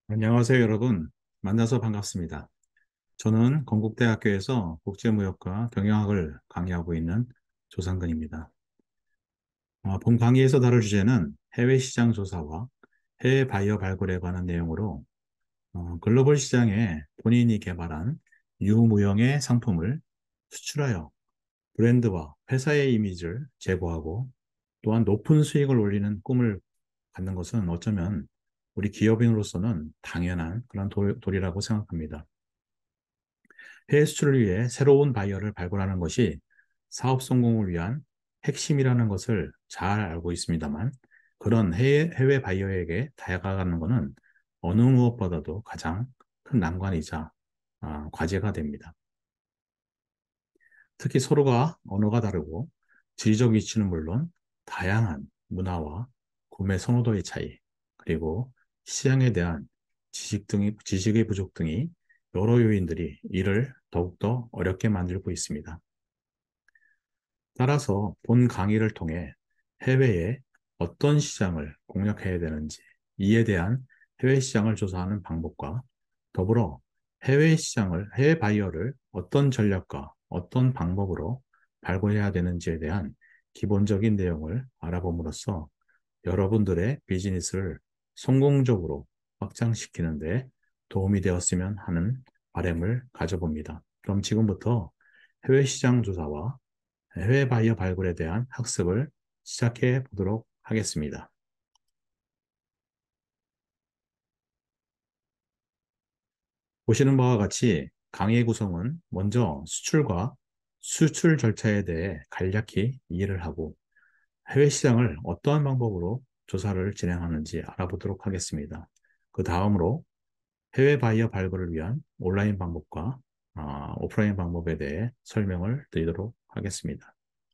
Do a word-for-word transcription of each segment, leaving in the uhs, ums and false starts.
안녕하세요, 여러분. 만나서 반갑습니다. 저는 건국대학교에서 국제무역과 경영학을 강의하고 있는 조상근입니다. 아, 본 강의에서 다룰 주제는 해외 시장 조사와 해외 바이어 발굴에 관한 내용으로 어, 글로벌 시장에 본인이 개발한 유무형의 상품을 수출하여 브랜드와 회사의 이미지를 제고하고 또한 높은 수익을 올리는 꿈을 갖는 것은 어쩌면 우리 기업인으로서는 당연한 그런 도, 도리라고 생각합니다. 해외 수출을 위해 새로운 바이어를 발굴하는 것이 사업 성공을 위한 핵심이라는 것을 잘 알고 있습니다만, 그런 해외, 해외 바이어에게 다가가는 것은 어느 무엇보다도 가장 큰 난관이자 아, 과제가 됩니다. 특히 서로가 언어가 다르고 지리적 위치는 물론 다양한 문화와 구매 선호도의 차이, 그리고 시장에 대한 지식 등이, 지식의 부족 등이 여러 요인들이 이를 더욱더 어렵게 만들고 있습니다. 따라서 본 강의를 통해 해외에 어떤 시장을 공략해야 되는지, 이에 대한 해외 시장을 조사하는 방법과 더불어 해외 시장을, 해외 바이어를 어떤 전략과 어떤 방법으로 발굴해야 되는지에 대한 기본적인 내용을 알아봄으로써 여러분들의 비즈니스를 성공적으로 확장시키는데 도움이 되었으면 하는 바람을 가져봅니다. 그럼 지금부터 해외 시장 조사와 해외 바이어 발굴에 대한 학습을 시작해 보도록 하겠습니다. 보시는 바와 같이 강의 구성은 먼저 수출과 수출 절차에 대해 간략히 이해를 하고 해외 시장을 어떠한 방법으로 조사를 진행하는지 알아보도록 하겠습니다. 그 다음으로 해외 바이어 발굴을 위한 온라인 방법과 아, 오프라인 방법에 대해 설명을 드리도록 하겠습니다.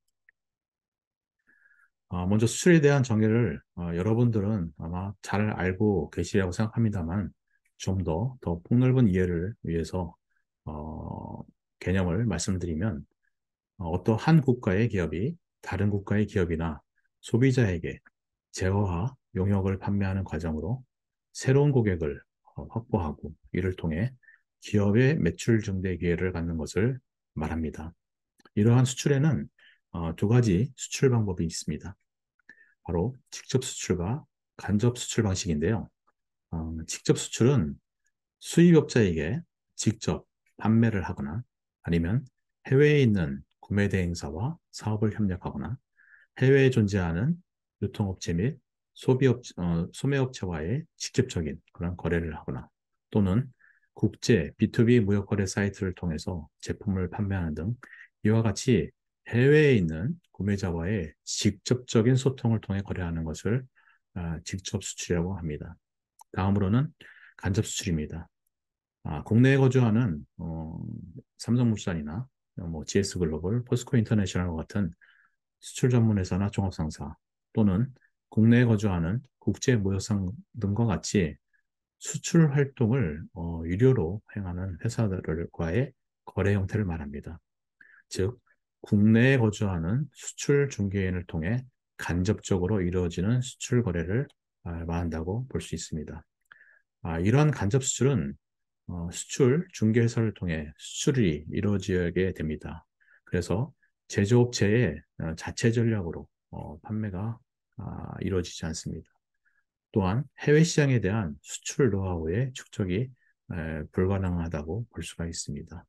아, 먼저 수출에 대한 정의를 어, 여러분들은 아마 잘 알고 계시리라고 생각합니다만 좀 더, 더 폭넓은 이해를 위해서 어, 개념을 말씀드리면 어, 어떠한 국가의 기업이 다른 국가의 기업이나 소비자에게 제어와 용역을 판매하는 과정으로 새로운 고객을 어, 확보하고 이를 통해 기업의 매출 증대 기회를 갖는 것을 말합니다. 이러한 수출에는 어, 두 가지 수출 방법이 있습니다. 바로 직접 수출과 간접 수출 방식인데요. 어, 직접 수출은 수입업자에게 직접 판매를 하거나 아니면 해외에 있는 구매 대행사와 사업을 협력하거나 해외에 존재하는 유통업체 및 소비업, 어, 소매업체와의 직접적인 그런 거래를 하거나 또는 국제 비투비 무역거래 사이트를 통해서 제품을 판매하는 등 이와 같이 해외에 있는 구매자와의 직접적인 소통을 통해 거래하는 것을 아, 직접 수출이라고 합니다. 다음으로는 간접 수출입니다. 아, 국내에 거주하는 어, 삼성물산이나 뭐 지에스글로벌, 포스코 인터내셔널 같은 수출 전문 회사나 종합상사 또는 국내에 거주하는 국제 무역상 등과 같이 수출 활동을 어, 유료로 행하는 회사들과의 거래 형태를 말합니다. 즉, 국내에 거주하는 수출 중개인을 통해 간접적으로 이루어지는 수출 거래를 아, 말한다고 볼 수 있습니다. 아, 이러한 간접 수출은 어, 수출 중개사를 통해 수출이 이루어지게 됩니다. 그래서 제조업체의 어, 자체 전략으로 어, 판매가 아, 이루어지지 않습니다. 또한 해외 시장에 대한 수출 노하우의 축적이 에, 불가능하다고 볼 수가 있습니다.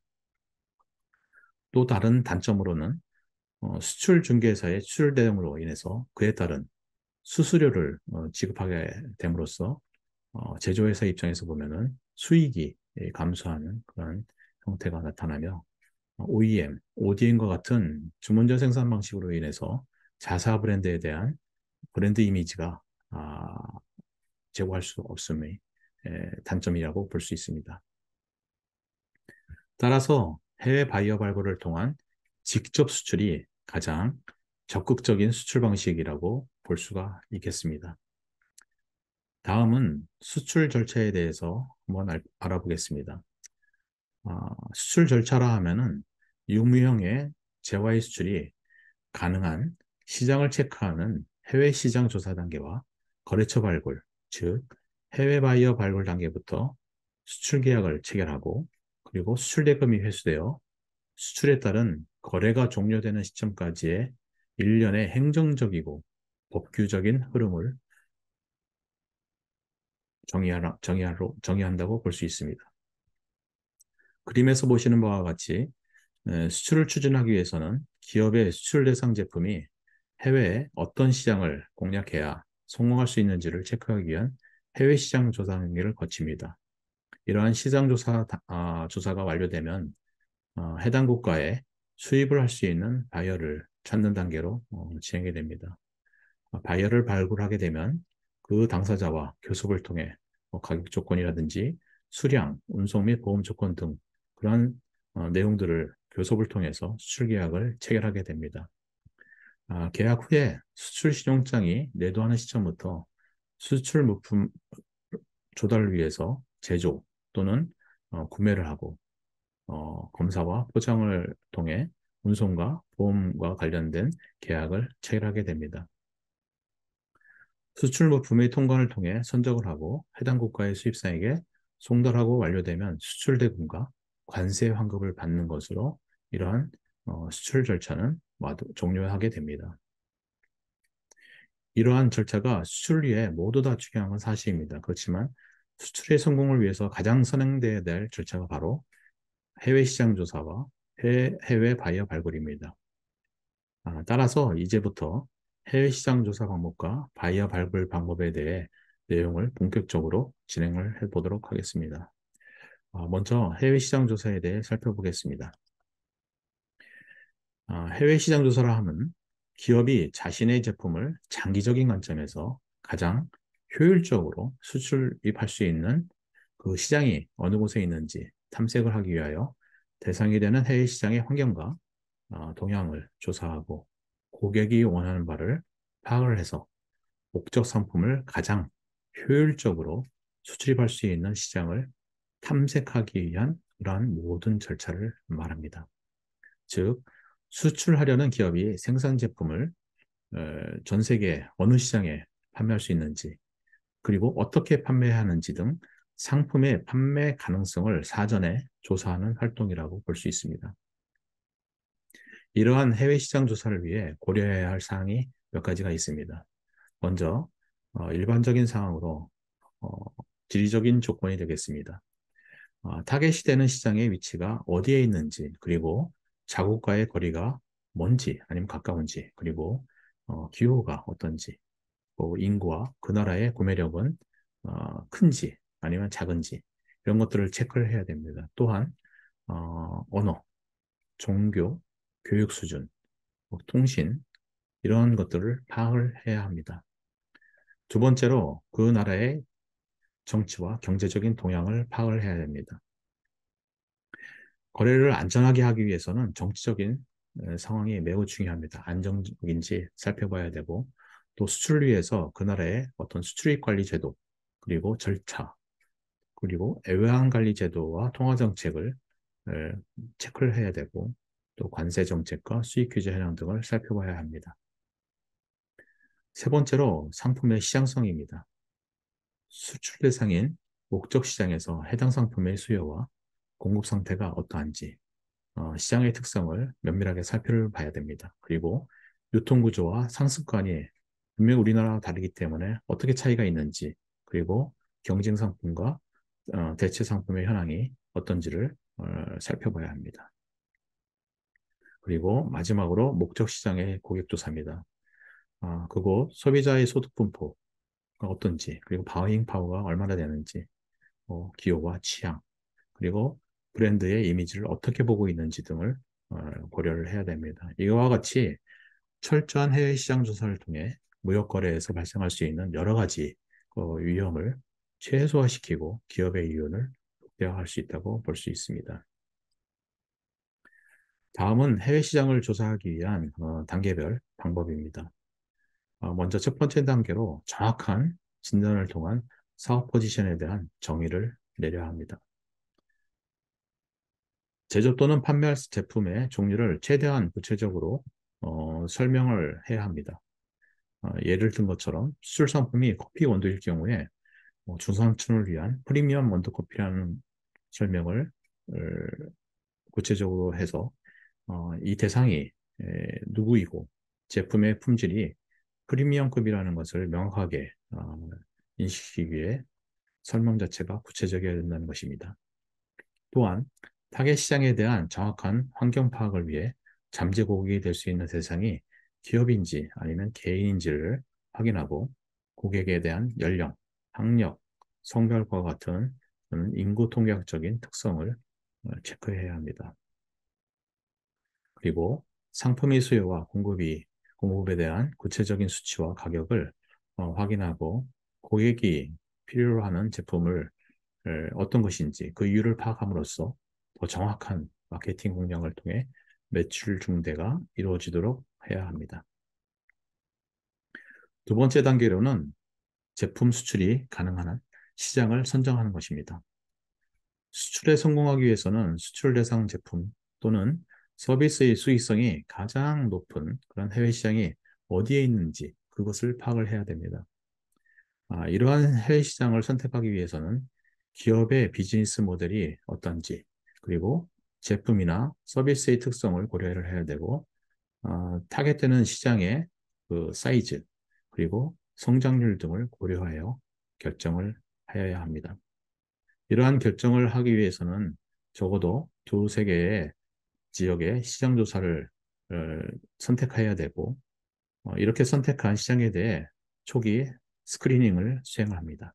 또 다른 단점으로는 어, 수출 중개사의 수출 대응으로 인해서 그에 따른 수수료를 어, 지급하게 됨으로써 어, 제조회사 입장에서 보면은 수익이 예, 감소하는 그런 형태가 나타나며 오이엠, 오디엠과 같은 주문전 생산 방식으로 인해서 자사 브랜드에 대한 브랜드 이미지가 아, 제고할 수 없음의 에, 단점이라고 볼 수 있습니다. 따라서 해외 바이어 발굴을 통한 직접 수출이 가장 적극적인 수출 방식이라고 볼 수가 있겠습니다. 다음은 수출 절차에 대해서 한번 알, 아보겠습니다 아, 수출 절차라 하면은 유무형의 제와의 수출이 가능한 시장을 체크하는 해외 시장 조사 단계와 거래처 발굴, 즉 해외 바이어 발굴 단계부터 수출 계약을 체결하고 그리고 수출 대금이 회수되어 수출에 따른 거래가 종료되는 시점까지의 일련의 행정적이고 법규적인 흐름을 정의하라, 정의하로, 정의한다고 볼 수 있습니다. 그림에서 보시는 바와 같이 수출을 추진하기 위해서는 기업의 수출 대상 제품이 해외에 어떤 시장을 공략해야 성공할 수 있는지를 체크하기 위한 해외 시장 조사 단계를 거칩니다. 이러한 시장 조사, 아, 조사가 완료되면 어, 해당 국가에 수입을 할 수 있는 바이어를 찾는 단계로 어, 진행이 됩니다. 어, 바이어를 발굴하게 되면 그 당사자와 교섭을 통해 뭐 가격 조건이라든지 수량, 운송 및 보험 조건 등 그러한 어, 내용들을 교섭을 통해서 수출 계약을 체결하게 됩니다. 아, 계약 후에 수출 신용장이 내도하는 시점부터 수출 물품 조달을 위해서 제조 또는 어, 구매를 하고 어, 검사와 포장을 통해 운송과 보험과 관련된 계약을 체결하게 됩니다. 수출 물품의 통관을 통해 선적을 하고 해당 국가의 수입상에게 송달하고 완료되면 수출 대금과 관세 환급을 받는 것으로 이러한 어, 수출 절차는 모두 종료하게 됩니다. 이러한 절차가 수출리에 모두 다 중요한 건 사실입니다. 그렇지만 수출의 성공을 위해서 가장 선행되어야 될 절차가 바로 해외 시장 조사와 해외, 해외 바이어 발굴입니다. 아, 따라서 이제부터 해외 시장 조사 방법과 바이어 발굴 방법에 대해 내용을 본격적으로 진행을 해보도록 하겠습니다. 아, 먼저 해외 시장 조사에 대해 살펴보겠습니다. 아, 해외 시장 조사를 하면 기업이 자신의 제품을 장기적인 관점에서 가장 효율적으로 수출입할 수 있는 그 시장이 어느 곳에 있는지 탐색을 하기 위하여 대상이 되는 해외 시장의 환경과 어, 동향을 조사하고 고객이 원하는 바를 파악을 해서 목적 상품을 가장 효율적으로 수출입할 수 있는 시장을 탐색하기 위한 이러한 모든 절차를 말합니다. 즉, 수출하려는 기업이 생산 제품을 어, 전 세계 어느 시장에 판매할 수 있는지, 그리고 어떻게 판매하는지 등 상품의 판매 가능성을 사전에 조사하는 활동이라고 볼 수 있습니다. 이러한 해외 시장 조사를 위해 고려해야 할 사항이 몇 가지가 있습니다. 먼저 어, 일반적인 상황으로 어, 지리적인 조건이 되겠습니다. 어, 타겟이 되는 시장의 위치가 어디에 있는지, 그리고 자국과의 거리가 먼지 아니면 가까운지, 그리고 어, 기후가 어떤지, 또 인구와 그 나라의 구매력은 어, 큰지 아니면 작은지 이런 것들을 체크를 해야 됩니다. 또한 어, 언어, 종교, 교육 수준, 뭐 통신 이런 것들을 파악을 해야 합니다. 두 번째로 그 나라의 정치와 경제적인 동향을 파악을 해야 됩니다. 거래를 안전하게 하기 위해서는 정치적인 상황이 매우 중요합니다. 안정적인지 살펴봐야 되고 또 수출을 위해서 그 나라의 어떤 수출입 관리 제도 그리고 절차 그리고 애외항 관리 제도와 통화 정책을 체크를 해야 되고 또 관세 정책과 수입 규제 현황 등을 살펴봐야 합니다. 세 번째로 상품의 시장성입니다. 수출 대상인 목적 시장에서 해당 상품의 수요와 공급 상태가 어떠한지 어, 시장의 특성을 면밀하게 살펴봐야 됩니다. 그리고 유통구조와 상습관이 분명 우리나라와 다르기 때문에 어떻게 차이가 있는지 그리고 경쟁 상품과 어, 대체 상품의 현황이 어떤지를 어, 살펴봐야 합니다. 그리고 마지막으로 목적 시장의 고객 조사입니다. 아, 그곳 소비자의 소득 분포가 어떤지 그리고 바잉 파워가 얼마나 되는지 뭐 기호와 취향 그리고 브랜드의 이미지를 어떻게 보고 있는지 등을 어, 고려를 해야 됩니다. 이와 같이 철저한 해외 시장 조사를 통해 무역 거래에서 발생할 수 있는 여러 가지 어, 위험을 최소화시키고 기업의 이윤을 극대화할 수 있다고 볼 수 있습니다. 다음은 해외 시장을 조사하기 위한 어, 단계별 방법입니다. 어, 먼저 첫 번째 단계로 정확한 진단을 통한 사업 포지션에 대한 정의를 내려야 합니다. 제조 또는 판매할 제품의 종류를 최대한 구체적으로 어, 설명을 해야 합니다. 어, 예를 든 것처럼 수출 상품이 커피 원두일 경우에 뭐 중산층을 위한 프리미엄 원두커피라는 설명을 어, 구체적으로 해서 어, 이 대상이 에, 누구이고 제품의 품질이 프리미엄급이라는 것을 명확하게 어, 인식하기 위해 설명 자체가 구체적이어야 된다는 것입니다. 또한 타겟 시장에 대한 정확한 환경 파악을 위해 잠재 고객이 될 수 있는 대상이 기업인지 아니면 개인인지를 확인하고 고객에 대한 연령, 학력, 성별과 같은 인구 통계학적인 특성을 어, 체크해야 합니다. 그리고 상품의 수요와 공급이, 공급에 대한 구체적인 수치와 가격을 어, 확인하고 고객이 필요로 하는 제품을 에, 어떤 것인지 그 이유를 파악함으로써 더 정확한 마케팅 공략을 통해 매출 증대가 이루어지도록 해야 합니다. 두 번째 단계로는 제품 수출이 가능한 한 시장을 선정하는 것입니다. 수출에 성공하기 위해서는 수출 대상 제품 또는 서비스의 수익성이 가장 높은 그런 해외 시장이 어디에 있는지 그것을 파악을 해야 됩니다. 아, 이러한 해외 시장을 선택하기 위해서는 기업의 비즈니스 모델이 어떤지, 그리고 제품이나 서비스의 특성을 고려를 해야 되고, 어, 타겟되는 시장의 그 사이즈, 그리고 성장률 등을 고려하여 결정을 하여야 합니다. 이러한 결정을 하기 위해서는 적어도 두세 개의 지역의 시장 조사를 어, 선택해야 되고, 어, 이렇게 선택한 시장에 대해 초기 스크리닝을 수행합니다.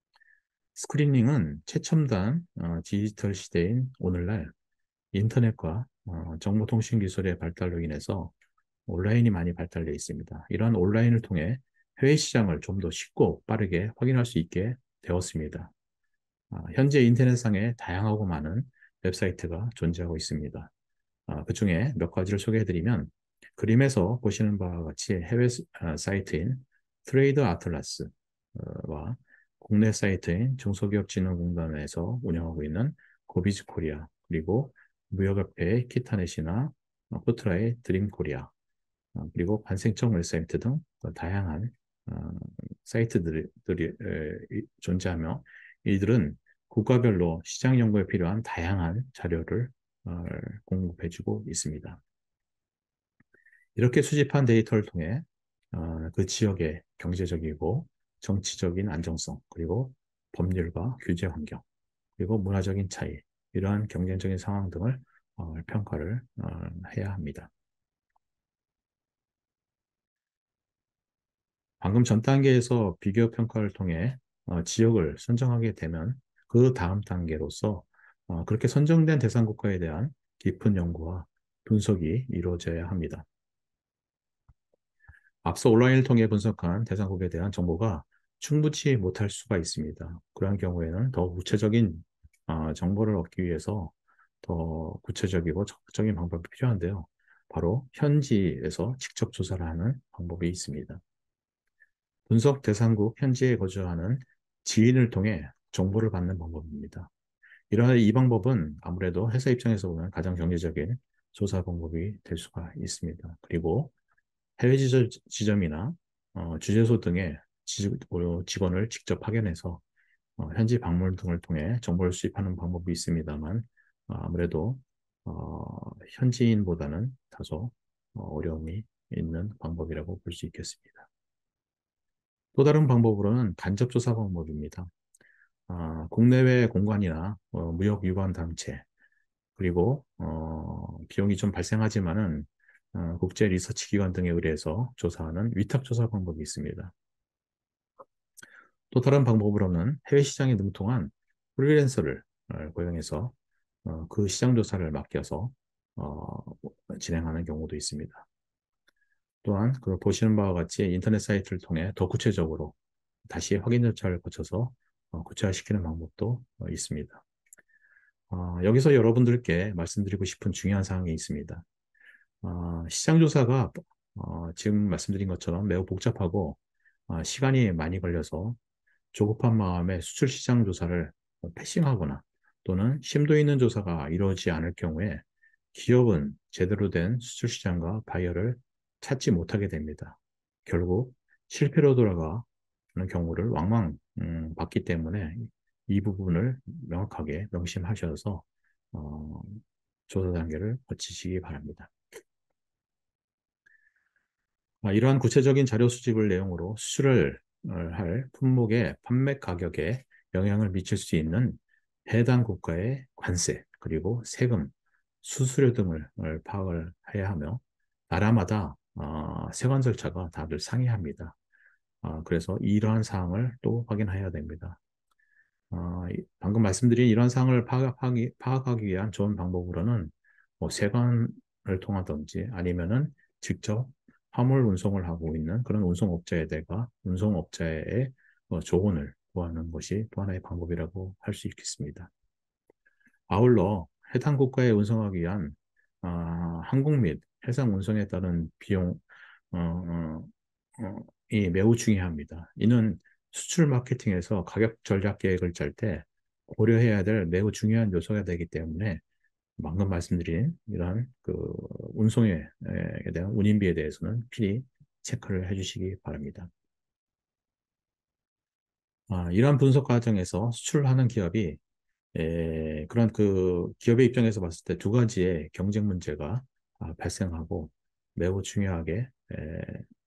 스크리닝은 최첨단 어, 디지털 시대인 오늘날 인터넷과 어, 정보통신 기술의 발달로 인해서 온라인이 많이 발달되어 있습니다. 이러한 온라인을 통해 해외 시장을 좀 더 쉽고 빠르게 확인할 수 있게 되었습니다. 아, 현재 인터넷상에 다양하고 많은 웹사이트가 존재하고 있습니다. 아, 그 중에 몇 가지를 소개해드리면 그림에서 보시는 바와 같이 해외 스- 아, 사이트인 트레이드 아틀라스와 국내 사이트인 중소기업진흥공단에서 운영하고 있는 고비즈 코리아, 그리고 무역협회의 키타넷이나 어, 코트라의 드림 코리아, 어, 그리고 관생청 웹사이트 등 다양한 어, 사이트들이 들이, 에, 이- 존재하며 이들은 국가별로 시장 연구에 필요한 다양한 자료를 어, 공급해주고 있습니다. 이렇게 수집한 데이터를 통해 어, 그 지역의 경제적이고 정치적인 안정성, 그리고 법률과 규제 환경, 그리고 문화적인 차이, 이러한 경쟁적인 상황 등을 어, 평가를 어, 해야 합니다. 방금 전 단계에서 비교 평가를 통해 어, 지역을 선정하게 되면 그 다음 단계로서 어, 그렇게 선정된 대상 국가에 대한 깊은 연구와 분석이 이루어져야 합니다. 앞서 온라인을 통해 분석한 대상국에 대한 정보가 충분치 못할 수가 있습니다. 그러한 경우에는 더 구체적인 어, 정보를 얻기 위해서 더 구체적이고 적극적인 방법이 필요한데요. 바로 현지에서 직접 조사를 하는 방법이 있습니다. 분석 대상국 현지에 거주하는 지인을 통해 정보를 받는 방법입니다. 이러한 이 방법은 아무래도 회사 입장에서 보면 가장 경제적인 조사 방법이 될 수가 있습니다. 그리고 해외 지점, 지점이나 어, 주재소 등의 지, 어, 직원을 직접 파견해서 어, 현지 방문 등을 통해 정보를 수집하는 방법이 있습니다만 어, 아무래도 어, 현지인보다는 다소 어, 어려움이 있는 방법이라고 볼 수 있겠습니다. 또 다른 방법으로는 간접조사 방법입니다. 아, 국내외 공관이나 어, 무역 유관 단체, 그리고 어, 비용이 좀 발생하지만은 어, 국제 리서치 기관 등에 의뢰해서 조사하는 위탁 조사 방법이 있습니다. 또 다른 방법으로는 해외 시장에 능통한 프리랜서를 어, 고용해서 어, 그 시장 조사를 맡겨서 어, 진행하는 경우도 있습니다. 또한 그 보시는 바와 같이 인터넷 사이트를 통해 더 구체적으로 다시 확인 절차를 거쳐서 어, 구체화시키는 방법도 어, 있습니다. 어, 여기서 여러분들께 말씀드리고 싶은 중요한 사항이 있습니다. 어, 시장 조사가 어, 지금 말씀드린 것처럼 매우 복잡하고 어, 시간이 많이 걸려서 조급한 마음에 수출 시장 조사를 패싱하거나 또는 심도 있는 조사가 이루어지지 않을 경우에 기업은 제대로 된 수출 시장과 바이어를 찾지 못하게 됩니다. 결국 실패로 돌아가 경우를 왕왕 음, 봤기 때문에 이 부분을 명확하게 명심하셔서 어, 조사 단계를 거치시기 바랍니다. 아, 이러한 구체적인 자료 수집을 내용으로 수출을 어, 할 품목의 판매 가격에 영향을 미칠 수 있는 해당 국가의 관세, 그리고 세금, 수수료 등을 어, 파악을 해야 하며, 나라마다 어, 세관 절차가 다들 상이합니다. 아, 그래서 이러한 사항을 또 확인해야 됩니다. 어, 이- 방금 말씀드린 이런 사항을 파악하기, 파악하기 위한 좋은 방법으로는 뭐 세관을 통하든지 아니면은 직접 화물 운송을 하고 있는 그런 운송업자에다가 운송업자의 어, 조언을 구하는 것이 또 하나의 방법이라고 할 수 있겠습니다. 아울러 해당 국가에 운송하기 위한 아, 항공 및 해상 운송에 따른 비용 어, 어, 어, 이 매우 중요합니다. 이는 수출 마케팅에서 가격 전략 계획을 짤 때 고려해야 될 매우 중요한 요소가 되기 때문에 방금 말씀드린 이러한 그 운송에 대한 운임비에 대해서는 필히 체크를 해주시기 바랍니다. 아, 이러한 분석 과정에서 수출하는 기업이 에, 그런 그 기업의 입장에서 봤을 때 두 가지의 경쟁 문제가 아, 발생하고 매우 중요하게 에,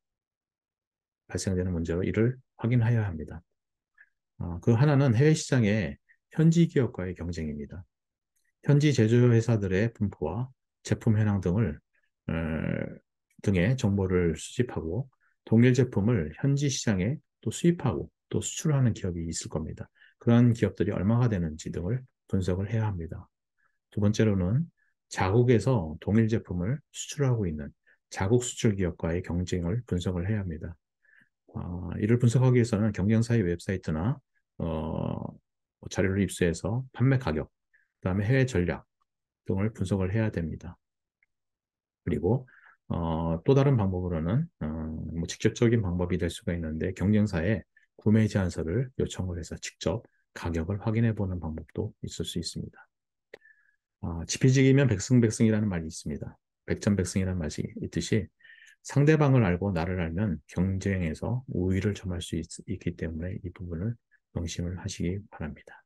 발생되는 문제로 이를 확인해야 합니다. 아, 그 하나는 해외 시장의 현지 기업과의 경쟁입니다. 현지 제조회사들의 분포와 제품 현황 등을 어, 등의 정보를 수집하고 동일 제품을 현지 시장에 또 수입하고 또 수출하는 기업이 있을 겁니다. 그러한 기업들이 얼마가 되는지 등을 분석을 해야 합니다. 두 번째로는 자국에서 동일 제품을 수출하고 있는 자국 수출 기업과의 경쟁을 분석을 해야 합니다. 아, 이를 분석하기 위해서는 경쟁사의 웹사이트나 어, 자료를 입수해서 판매 가격, 그다음에 해외 전략 등을 분석을 해야 됩니다. 그리고 어, 또 다른 방법으로는 어, 뭐 직접적인 방법이 될 수가 있는데 경쟁사의 구매 제안서를 요청을 해서 직접 가격을 확인해 보는 방법도 있을 수 있습니다. 아, 지피지기면 백승백승이라는 말이 있습니다. 백전백승이라는 말이 있듯이 상대방을 알고 나를 알면 경쟁에서 우위를 점할 수 있, 기 때문에 이 부분을 명심을 하시기 바랍니다.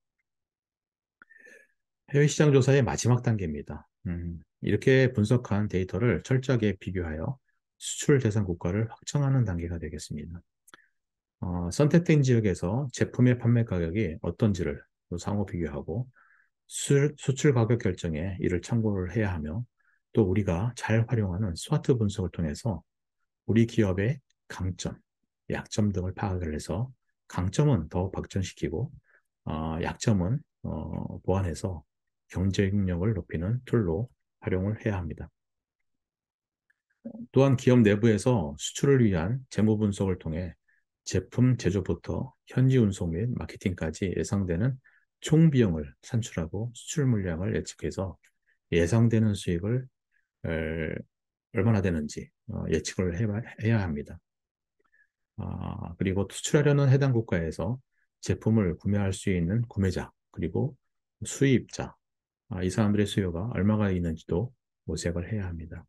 해외 시장 조사의 마지막 단계입니다. 음, 이렇게 분석한 데이터를 철저하게 비교하여 수출 대상 국가를 확정하는 단계가 되겠습니다. 어, 선택된 지역에서 제품의 판매 가격이 어떤지를 상호 비교하고 수, 수출 가격 결정에 이를 참고를 해야 하며, 또 우리가 잘 활용하는 스와트 분석을 통해서 우리 기업의 강점, 약점 등을 파악을 해서 강점은 더 발전시키고 어, 약점은 어, 보완해서 경쟁력을 높이는 툴로 활용을 해야 합니다. 또한 기업 내부에서 수출을 위한 재무 분석을 통해 제품 제조부터 현지 운송 및 마케팅까지 예상되는 총 비용을 산출하고 수출 물량을 예측해서 예상되는 수익을 얼마나 되는지 어, 예측을 해야 합니다. 아, 그리고 수출하려는 해당 국가에서 제품을 구매할 수 있는 구매자, 그리고 수입자, 아, 이 사람들의 수요가 얼마가 있는지도 모색을 해야 합니다.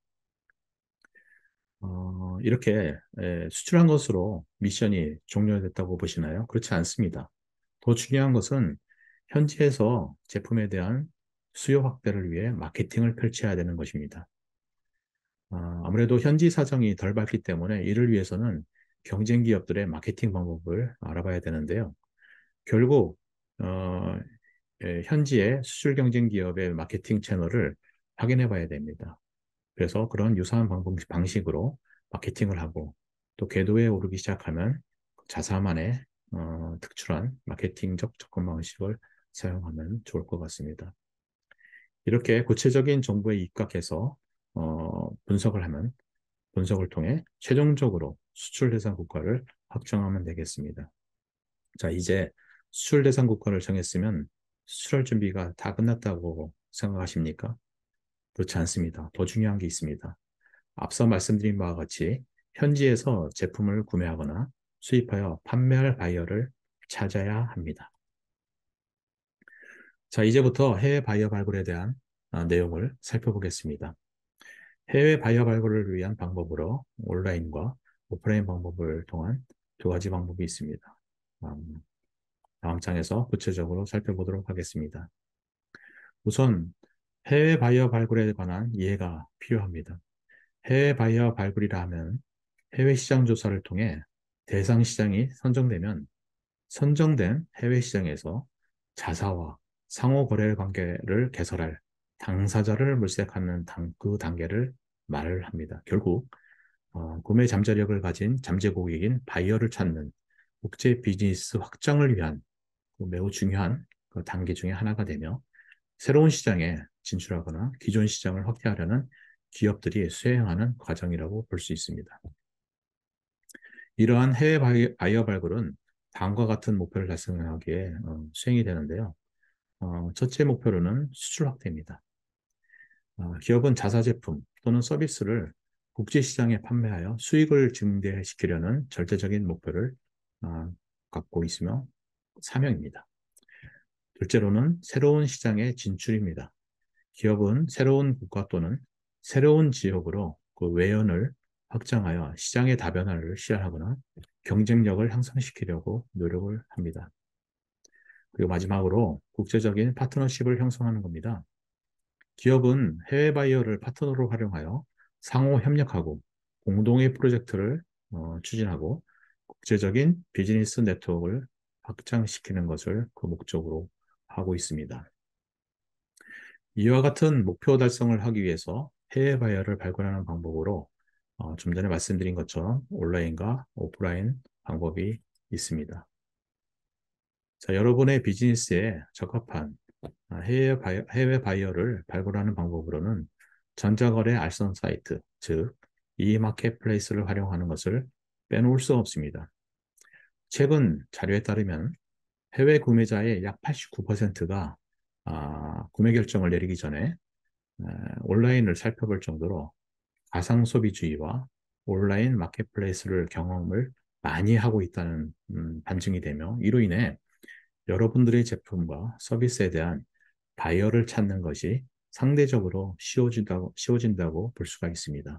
어, 이렇게 에, 수출한 것으로 미션이 종료됐다고 보시나요? 그렇지 않습니다. 더 중요한 것은 현지에서 제품에 대한 수요 확대를 위해 마케팅을 펼쳐야 되는 것입니다. 아, 아무래도 현지 사정이 덜 밝기 때문에 이를 위해서는 경쟁 기업들의 마케팅 방법을 알아봐야 되는데요. 결국 어, 예, 현지의 수출 경쟁 기업의 마케팅 채널을 확인해 봐야 됩니다. 그래서 그런 유사한 방법, 방식으로 마케팅을 하고 또 궤도에 오르기 시작하면 자사만의 어, 특출한 마케팅적 접근 방식을 사용하면 좋을 것 같습니다. 이렇게 구체적인 정보에 입각해서 어, 분석을 하면 분석을 통해 최종적으로 수출 대상 국가를 확정하면 되겠습니다. 자, 이제 수출 대상 국가를 정했으면 수출할 준비가 다 끝났다고 생각하십니까? 그렇지 않습니다. 더 중요한 게 있습니다. 앞서 말씀드린 바와 같이 현지에서 제품을 구매하거나 수입하여 판매할 바이어를 찾아야 합니다. 자, 이제부터 해외 바이어 발굴에 대한 아, 내용을 살펴보겠습니다. 해외 바이어 발굴을 위한 방법으로 온라인과 오프라인 방법을 통한 두 가지 방법이 있습니다. 음, 다음 장에서 구체적으로 살펴보도록 하겠습니다. 우선 해외 바이어 발굴에 관한 이해가 필요합니다. 해외 바이어 발굴이라 하면 해외 시장 조사를 통해 대상 시장이 선정되면 선정된 해외 시장에서 자사와 상호 거래 관계를 개설할 당사자를 물색하는 당, 그 단계를 말을 합니다. 결국 어, 구매 잠재력을 가진 잠재 고객인 바이어를 찾는 국제 비즈니스 확장을 위한 그 매우 중요한 그 단계 중에 하나가 되며 새로운 시장에 진출하거나 기존 시장을 확대하려는 기업들이 수행하는 과정이라고 볼 수 있습니다. 이러한 해외 바이어 발굴은 다음과 같은 목표를 달성하기에 어, 수행이 되는데요. 어, 첫째 목표로는 수출 확대입니다. 어, 기업은 자사 제품 또는 서비스를 국제시장에 판매하여 수익을 증대시키려는 절대적인 목표를 어, 갖고 있으며 사명입니다. 둘째로는 새로운 시장의 진출입니다. 기업은 새로운 국가 또는 새로운 지역으로 그 외연을 확장하여 시장의 다변화를 시현하거나 경쟁력을 향상시키려고 노력을 합니다. 그리고 마지막으로 국제적인 파트너십을 형성하는 겁니다. 기업은 해외 바이어를 파트너로 활용하여 상호 협력하고 공동의 프로젝트를 어, 추진하고 국제적인 비즈니스 네트워크를 확장시키는 것을 그 목적으로 하고 있습니다. 이와 같은 목표 달성을 하기 위해서 해외 바이어를 발굴하는 방법으로 어, 좀 전에 말씀드린 것처럼 온라인과 오프라인 방법이 있습니다. 자, 여러분의 비즈니스에 적합한 아, 해외 바이어, 해외 바이어를 발굴하는 방법으로는 전자거래 알선 사이트, 즉 이마켓플레이스를 활용하는 것을 빼놓을 수 없습니다. 최근 자료에 따르면 해외 구매자의 약 팔십구 퍼센트가 아, 구매 결정을 내리기 전에 에, 온라인을 살펴볼 정도로 가상 소비주의와 온라인 마켓플레이스를 경험을 많이 하고 있다는 음, 반증이 되며 이로 인해 여러분들의 제품과 서비스에 대한 바이어를 찾는 것이 상대적으로 쉬워진다고, 쉬워진다고 볼 수가 있습니다.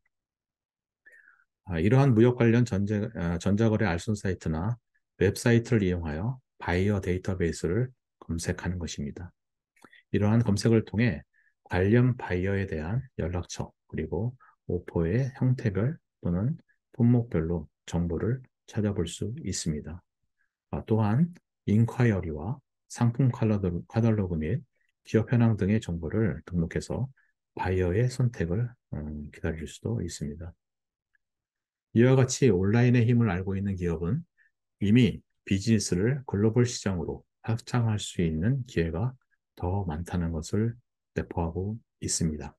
아, 이러한 무역 관련 전제, 아, 전자거래 알선 사이트나 웹사이트를 이용하여 바이어 데이터베이스를 검색하는 것입니다. 이러한 검색을 통해 관련 바이어에 대한 연락처 그리고 오퍼의 형태별 또는 품목별로 정보를 찾아볼 수 있습니다. 아, 또한 인콰이어리와 상품 카탈로그 및 기업 현황 등의 정보를 등록해서 바이어의 선택을 음, 기다릴 수도 있습니다. 이와 같이 온라인의 힘을 알고 있는 기업은 이미 비즈니스를 글로벌 시장으로 확장할 수 있는 기회가 더 많다는 것을 내포하고 있습니다.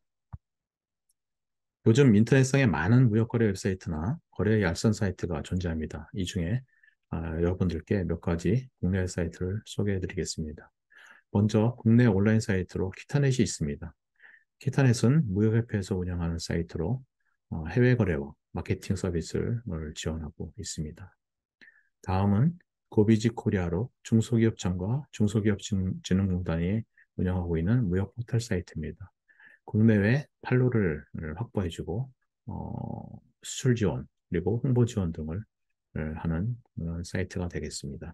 요즘 인터넷상에 많은 무역거래 웹사이트나 거래 얄선 사이트가 존재합니다. 이 중에 아, 여러분들께 몇 가지 국내 사이트를 소개해 드리겠습니다. 먼저 국내 온라인 사이트로 키타넷이 있습니다. 키타넷은 무역협회에서 운영하는 사이트로 어, 해외 거래와 마케팅 서비스를 지원하고 있습니다. 다음은 고비지 코리아로 중소기업청과 중소기업진흥공단이 운영하고 있는 무역 포털 사이트입니다. 국내외 판로를 확보해주고 어, 수출 지원 그리고 홍보 지원 등을 하는 그런 사이트가 되겠습니다.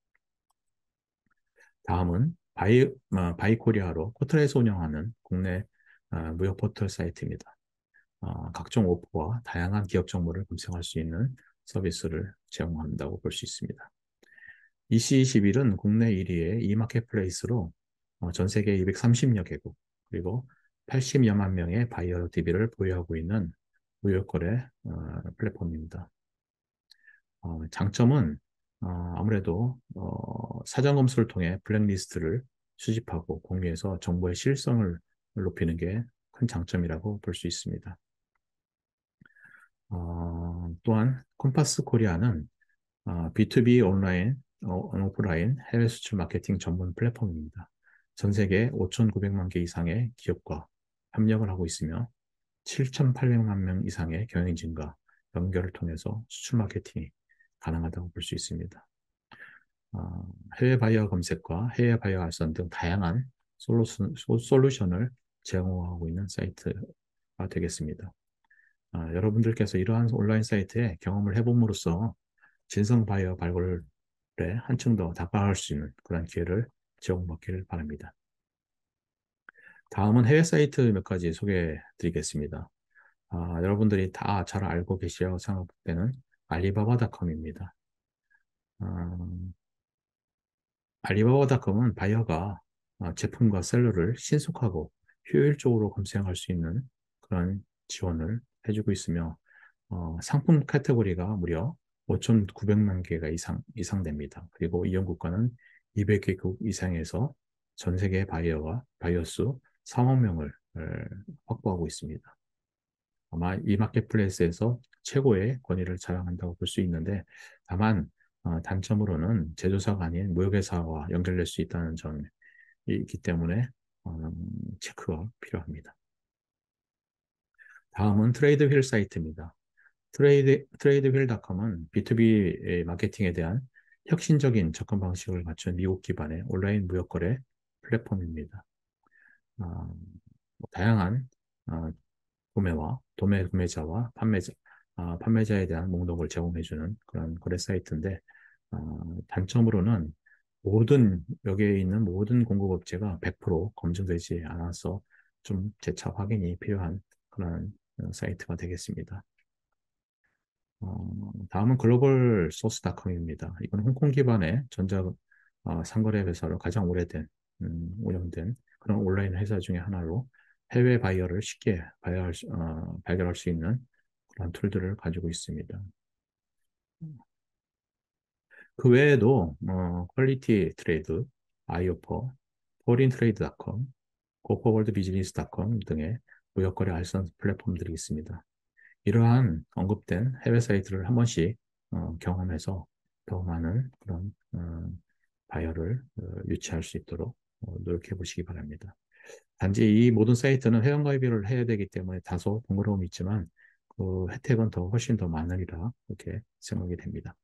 다음은 바이, 어, 바이코리아로 포털에서 운영하는 국내 어, 무역 포털 사이트입니다. 어, 각종 오퍼와 다양한 기업 정보를 검색할 수 있는 서비스를 제공한다고 볼 수 있습니다. 이씨 이십일은 국내 일 위의 이마켓플레이스로 어, 전 세계 이백삼십여 개국 그리고 팔십여만 명의 바이어 디비를 보유하고 있는 무역거래 어, 플랫폼입니다. 어, 장점은 어, 아무래도 어, 사전 검수를 통해 블랙리스트를 수집하고 공유해서 정보의 실성을 높이는 게 큰 장점이라고 볼 수 있습니다. 어, 또한 컴파스 코리아는 어, 비투비 온라인, 어, 오프라인 해외 수출 마케팅 전문 플랫폼입니다. 전 세계 오천구백만 개 이상의 기업과 협력을 하고 있으며 칠천팔백만 명 이상의 경영진과 연결을 통해서 수출 마케팅이 가능하다고 볼 수 있습니다. 어, 해외 바이어 검색과 해외 바이어 알선 등 다양한 솔루션, 솔루션을 제공하고 있는 사이트가 되겠습니다. 아, 여러분들께서 이러한 온라인 사이트에 경험을 해봄으로써 진성 바이어 발굴에 한층 더 다가갈 수 있는 그런 기회를 제공받기를 바랍니다. 다음은 해외 사이트 몇 가지 소개해 드리겠습니다. 아, 여러분들이 다 잘 알고 계시라고 생각할 때는 알리바바닷컴입니다. 아, 알리바바닷컴은 바이어가 아, 제품과 셀러를 신속하고 효율적으로 검색할 수 있는 그런 지원을 해주고 있으며 어, 상품 카테고리가 무려 오천구백만 개가 이상, 이상 됩니다. 그리고 이용 국가는 이백 개국 이상에서 전 세계 바이어가 바이어 수 삼억 명을 에, 확보하고 있습니다. 아마 이 마켓플레이스에서 최고의 권위를 자랑한다고 볼 수 있는데 다만 어, 단점으로는 제조사가 아닌 무역회사와 연결될 수 있다는 점이 있기 때문에 어, 체크가 필요합니다. 다음은 트레이드 휠 사이트입니다. 트레이드, 트레이드휠닷컴은 비투비 마케팅에 대한 혁신적인 접근 방식을 갖춘 미국 기반의 온라인 무역거래 플랫폼입니다. 아, 뭐 다양한 아, 구매와 도매 구매자와 판매자, 아, 판매자에 대한 목록을 제공해주는 그런 거래 사이트인데 아, 단점으로는 모든 여기에 있는 모든 공급업체가 백 퍼센트 검증되지 않아서 좀 재차 확인이 필요한 그런 어, 사이트가 되겠습니다. 어, 다음은 글로벌 소스닷컴입니다. 이건 홍콩 기반의 전자 어, 상거래 회사로 가장 오래된 음, 운영된 그런 온라인 회사 중에 하나로 해외 바이어를 쉽게 발견할 수, 어, 발견할 수 있는 그런 툴들을 가지고 있습니다. 그 외에도 어, 퀄리티 트레이드, 아이오퍼, 포린트레이드닷컴, 고퍼월드 비즈니스닷컴 등의 무역거래 알선 플랫폼들이 있습니다. 이러한 언급된 해외 사이트를 한 번씩 어, 경험해서 더 많은 그런 어, 바이어를 어, 유치할 수 있도록 어, 노력해 보시기 바랍니다. 단지 이 모든 사이트는 회원가입을 해야 되기 때문에 다소 번거로움이 있지만 그 혜택은 더 훨씬 더 많으리라 이렇게 생각이 됩니다.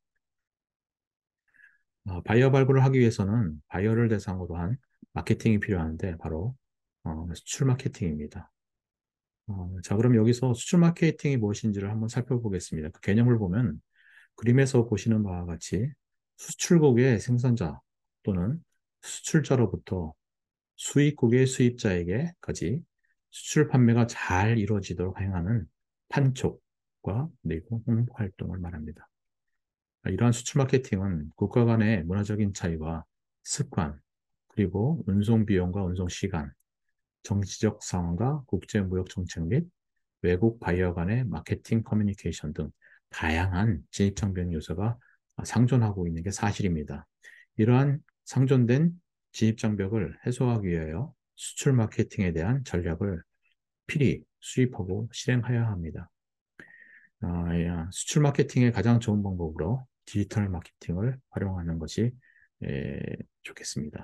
어, 바이어 발굴을 하기 위해서는 바이어를 대상으로 한 마케팅이 필요한데 바로 어, 수출 마케팅입니다. 어, 자, 그럼 여기서 수출 마케팅이 무엇인지를 한번 살펴보겠습니다. 그 개념을 보면 그림에서 보시는 바와 같이 수출국의 생산자 또는 수출자로부터 수입국의 수입자에게까지 수출 판매가 잘 이루어지도록 행하는 판촉과 그리고 홍보 활동을 말합니다. 이러한 수출 마케팅은 국가 간의 문화적인 차이와 습관, 그리고 운송 비용과 운송 시간, 정치적 상황과 국제 무역 정책 및 외국 바이어 간의 마케팅 커뮤니케이션 등 다양한 진입장벽 요소가 상존하고 있는 게 사실입니다. 이러한 상존된 진입장벽을 해소하기 위하여 수출 마케팅에 대한 전략을 필히 수립하고 실행하여야 합니다. 아, 예, 수출 마케팅의 가장 좋은 방법으로 디지털 마케팅을 활용하는 것이 예, 좋겠습니다.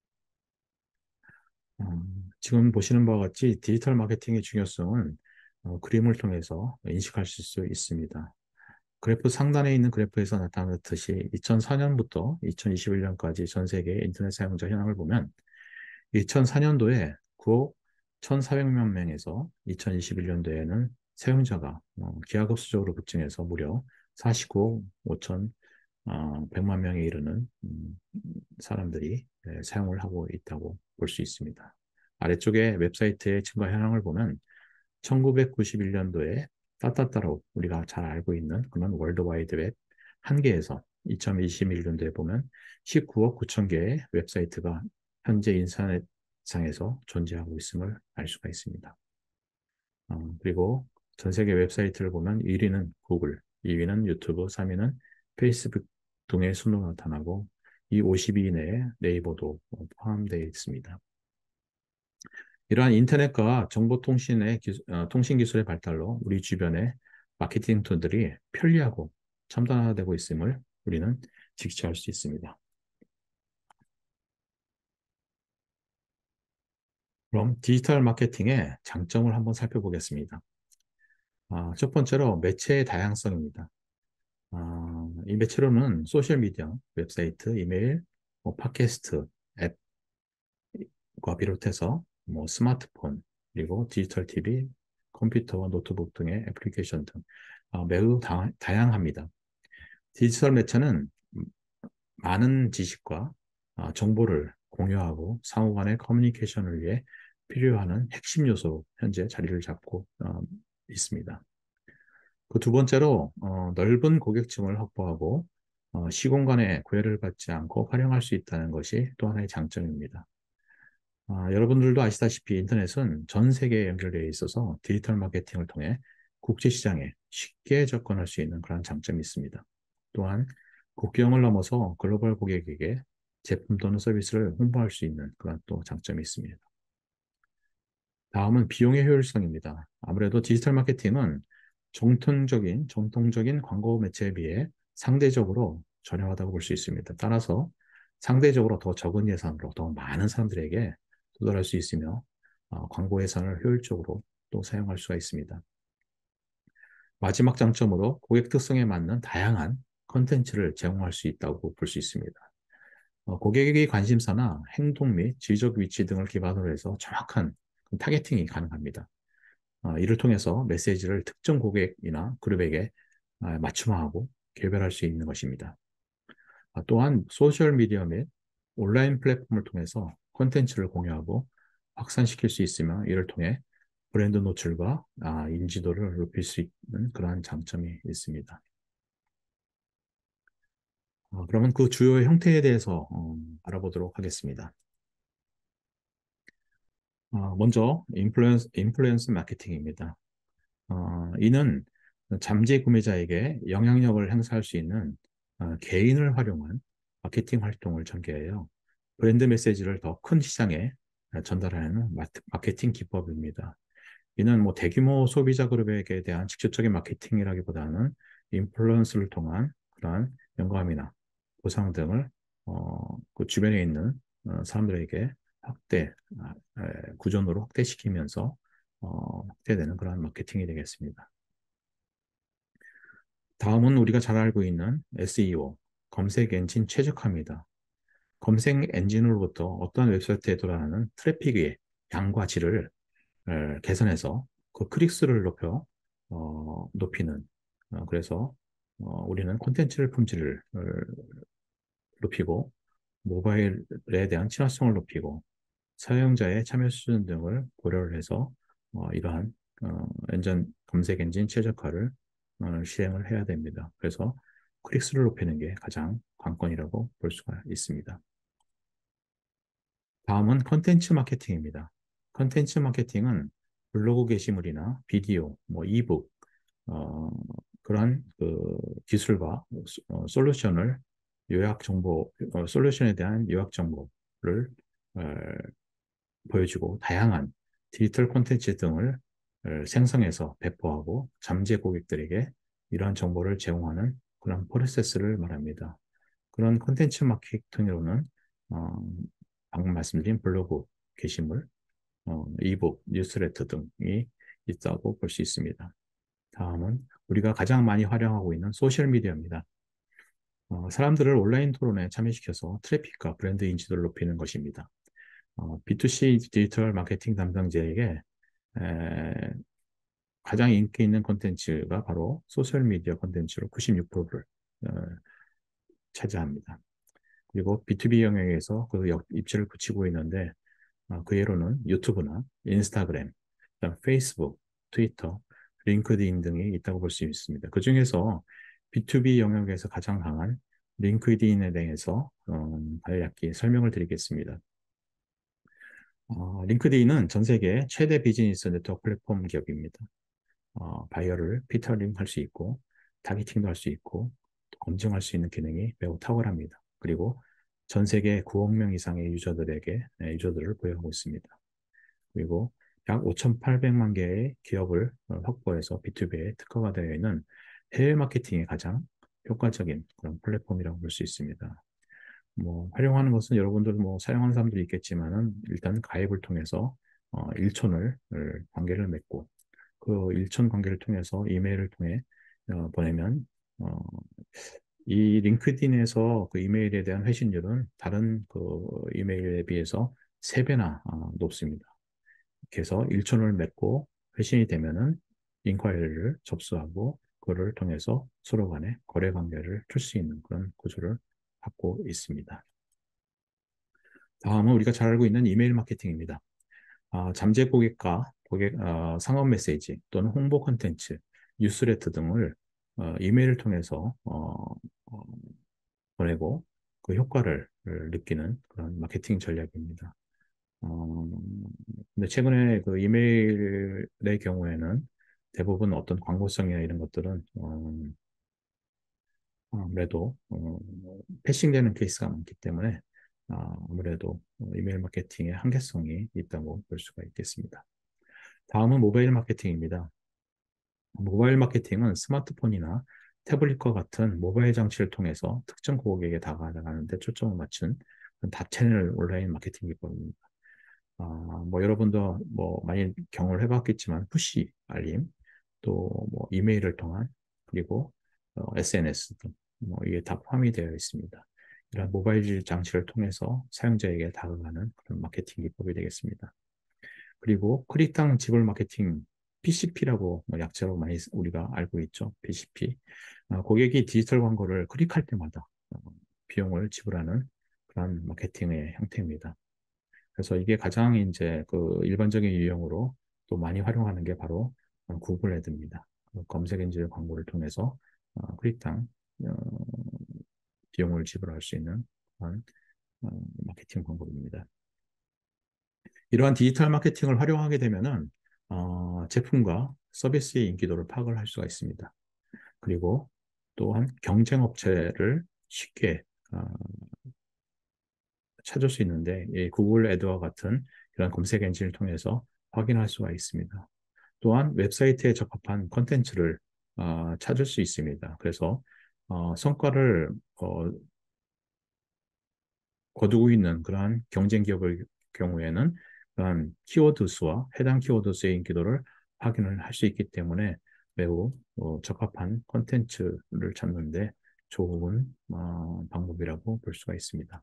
음, 지금 보시는 바와 같이 디지털 마케팅의 중요성은 어, 그림을 통해서 인식하실 수 있습니다. 그래프 상단에 있는 그래프에서 나타났듯이 이천사 년부터 이천이십일 년까지 전 세계 인터넷 사용자 현황을 보면 이천사 년도에 구억 천사백만 명에서 이천이십일 년도에는 사용자가 어, 기하급수적으로 급증해서 무려 사십구억 오천백만 명에 이르는 음, 사람들이 예, 사용을 하고 있다고 볼 수 있습니다. 아래쪽에 웹사이트의 증가 현황을 보면 천구백구십일 년도에 따따따로 우리가 잘 알고 있는 그런 월드와이드웹 한 개에서 이천이십일 년도에 보면 십구억 구천 개의 웹사이트가 현재 인터넷상에서 존재하고 있음을 알 수가 있습니다. 어, 그리고 전 세계 웹사이트를 보면 일 위는 구글, 이 위는 유튜브, 삼 위는 페이스북 등의 순으로 나타나고 이 오십 위 내에 네이버도 포함되어 있습니다. 이러한 인터넷과 정보통신의 기술, 어, 통신 기술의 발달로 우리 주변의 마케팅 툴들이 편리하고 첨단화되고 있음을 우리는 직시할 수 있습니다. 그럼 디지털 마케팅의 장점을 한번 살펴보겠습니다. 아, 첫 번째로 매체의 다양성입니다. 아, 이 매체로는 소셜미디어, 웹사이트, 이메일, 뭐 팟캐스트, 앱과 비롯해서 뭐 스마트폰, 그리고 디지털 티비, 컴퓨터와 노트북 등의 애플리케이션 등 아, 매우 다, 다양합니다. 디지털 매체는 많은 지식과 어, 정보를 공유하고 상호 간의 커뮤니케이션을 위해 필요하는 핵심 요소로 현재 자리를 잡고 어, 있습니다. 그 두 번째로 어, 넓은 고객층을 확보하고 어, 시공간의 구애를 받지 않고 활용할 수 있다는 것이 또 하나의 장점입니다. 아, 여러분들도 아시다시피 인터넷은 전 세계에 연결되어 있어서 디지털 마케팅을 통해 국제 시장에 쉽게 접근할 수 있는 그런 장점이 있습니다. 또한 국경을 넘어서 글로벌 고객에게 제품 또는 서비스를 홍보할 수 있는 그런 또 장점이 있습니다. 다음은 비용의 효율성입니다. 아무래도 디지털 마케팅은 정통적인, 정통적인 광고 매체에 비해 상대적으로 저렴하다고 볼 수 있습니다. 따라서 상대적으로 더 적은 예산으로 더 많은 사람들에게 도달할 수 있으며 어, 광고 예산을 효율적으로 또 사용할 수가 있습니다. 마지막 장점으로 고객 특성에 맞는 다양한 컨텐츠를 제공할 수 있다고 볼 수 있습니다. 어, 고객의 관심사나 행동 및 지적 위치 등을 기반으로 해서 정확한 타겟팅이 가능합니다. 어, 이를 통해서 메시지를 특정 고객이나 그룹에게 아, 맞춤화하고 개별할 수 있는 것입니다. 아, 또한 소셜미디어 및 온라인 플랫폼을 통해서 콘텐츠를 공유하고 확산시킬 수 있으며 이를 통해 브랜드 노출과 아, 인지도를 높일 수 있는 그러한 장점이 있습니다. 어, 그러면 그 주요 형태에 대해서 어, 알아보도록 하겠습니다. 어, 먼저 인플루언스, 인플루언스 마케팅입니다. 어, 이는 잠재 구매자에게 영향력을 행사할 수 있는 어, 개인을 활용한 마케팅 활동을 전개해요. 브랜드 메시지를 더 큰 시장에 전달하는 마케팅 기법입니다. 이는 뭐 대규모 소비자 그룹에게 대한 직접적인 마케팅이라기보다는 인플루언스를 통한 그러한 영감이나 보상 등을 어, 그 주변에 있는 어, 사람들에게 확대, 아, 에, 구전으로 확대시키면서 어, 확대되는 그러한 마케팅이 되겠습니다. 다음은 우리가 잘 알고 있는 에스이오, 검색 엔진 최적화입니다. 검색 엔진으로부터 어떤 웹사이트에 돌아가는 트래픽의 양과 질을 에, 개선해서 그 클릭수를 높여 어, 높이는 어, 그래서 어, 우리는 콘텐츠를 품질을 어, 높이고 모바일에 대한 친화성을 높이고 사용자의 참여 수준 등을 고려를 해서 어, 이러한 어, 엔진 검색 엔진 최적화를 어, 시행을 해야 됩니다. 그래서 클릭수를 높이는 게 가장 관건이라고 볼 수가 있습니다. 다음은 컨텐츠 마케팅입니다. 컨텐츠 마케팅은 블로그 게시물이나 비디오, 뭐 이북, 어, 그러한 그 기술과 어, 솔루션을 요약 정보, 어, 솔루션에 대한 요약 정보를 어, 보여주고 다양한 디지털 콘텐츠 등을 어, 생성해서 배포하고 잠재 고객들에게 이러한 정보를 제공하는 그런 프로세스를 말합니다. 그런 콘텐츠 마케팅으로는 어, 방금 말씀드린 블로그 게시물, 어, 이북, 뉴스레터 등이 있다고 볼 수 있습니다. 다음은 우리가 가장 많이 활용하고 있는 소셜미디어입니다. 어, 사람들을 온라인 토론에 참여시켜서 트래픽과 브랜드 인지도를 높이는 것입니다. 어, 비투씨 디지털 마케팅 담당자에게 에, 가장 인기 있는 콘텐츠가 바로 소셜미디어 콘텐츠로 구십육 퍼센트를 어, 차지합니다. 그리고 비투비 영역에서 그 역- 입지를 붙이고 있는데 어, 그 예로는 유튜브나 인스타그램, 그다음 페이스북, 트위터, 링크드인 등이 있다고 볼 수 있습니다. 그 중에서 비투비 영역에서 가장 강한 링크드인에 대해서 어, 간략히 설명을 드리겠습니다. 어, 링크드인은 전 세계 최대 비즈니스 네트워크 플랫폼 기업입니다. 어, 바이어를 피터링 할 수 있고 타겟팅도 할 수 있고 검증할 수 있는 기능이 매우 탁월합니다. 그리고 전 세계 구억 명 이상의 유저들에게 네, 유저들을 보유하고 있습니다. 그리고 약 오천팔백만 개의 기업을 어, 확보해서 비투비에 특화가 되어 있는 해외 마케팅에 가장 효과적인 그런 플랫폼이라고 볼 수 있습니다. 뭐 활용하는 것은 여러분들 뭐 사용하는 사람들이 있겠지만은 일단 가입을 통해서 어, 일촌을 관계를 맺고 그 일천 관계를 통해서 이메일을 통해 어, 보내면 어, 이 링크드인에서 그 이메일에 대한 회신율은 다른 그 이메일에 비해서 세 배나 어, 높습니다. 그래서 일촌을 맺고 회신이 되면은 인콰이리를 접수하고 그거를 통해서 서로 간에 거래 관계를 풀 수 있는 그런 구조를 갖고 있습니다. 다음은 우리가 잘 알고 있는 이메일 마케팅입니다. 아, 잠재 고객과 고객 어, 상업 메시지 또는 홍보 콘텐츠, 뉴스레터 등을 어, 이메일을 통해서 어, 어, 보내고 그 효과를 느끼는 그런 마케팅 전략입니다. 어, 근데 최근에 그 이메일의 경우에는 대부분 어떤 광고성이나 이런 것들은 어, 아무래도 어, 패싱되는 케이스가 많기 때문에 아, 아무래도 이메일 마케팅의 한계성이 있다고 볼 수가 있겠습니다. 다음은 모바일 마케팅입니다. 모바일 마케팅은 스마트폰이나 태블릿과 같은 모바일 장치를 통해서 특정 고객에게 다가가는 데 초점을 맞춘 다채널 온라인 마케팅 기법입니다. 아, 뭐 여러분도 뭐 많이 경험을 해봤겠지만 푸시 알림, 또 뭐 이메일을 통한 그리고 어, 에스엔에스 등 뭐 이게 다 포함이 되어 있습니다. 이런 모바일 장치를 통해서 사용자에게 다가가는 그런 마케팅 기법이 되겠습니다. 그리고 클릭당 지불 마케팅 피씨피라고 뭐 약자로 많이 우리가 알고 있죠. 피씨피. 아, 고객이 디지털 광고를 클릭할 때마다 어, 비용을 지불하는 그런 마케팅의 형태입니다. 그래서 이게 가장 이제 그 일반적인 유형으로 또 많이 활용하는 게 바로 어, 구글 애드입니다. 그 검색 엔진 광고를 통해서 어, 클릭당 어, 비용을 지불할 수 있는 그런 어, 마케팅 방법입니다. 이러한 디지털 마케팅을 활용하게 되면은 어, 제품과 서비스의 인기도를 파악을 할 수가 있습니다. 그리고 또한 경쟁 업체를 쉽게 어, 찾을 수 있는데 이 구글 애드와 같은 이런 검색 엔진을 통해서 확인할 수가 있습니다. 또한 웹사이트에 적합한 컨텐츠를 어, 찾을 수 있습니다. 그래서 어, 성과를 어, 거두고 있는 그러한 경쟁 기업의 경우에는 그러한 키워드 수와 해당 키워드 수의 인기도를 확인을 할 수 있기 때문에 매우 어, 적합한 콘텐츠를 찾는데 좋은 어, 방법이라고 볼 수가 있습니다.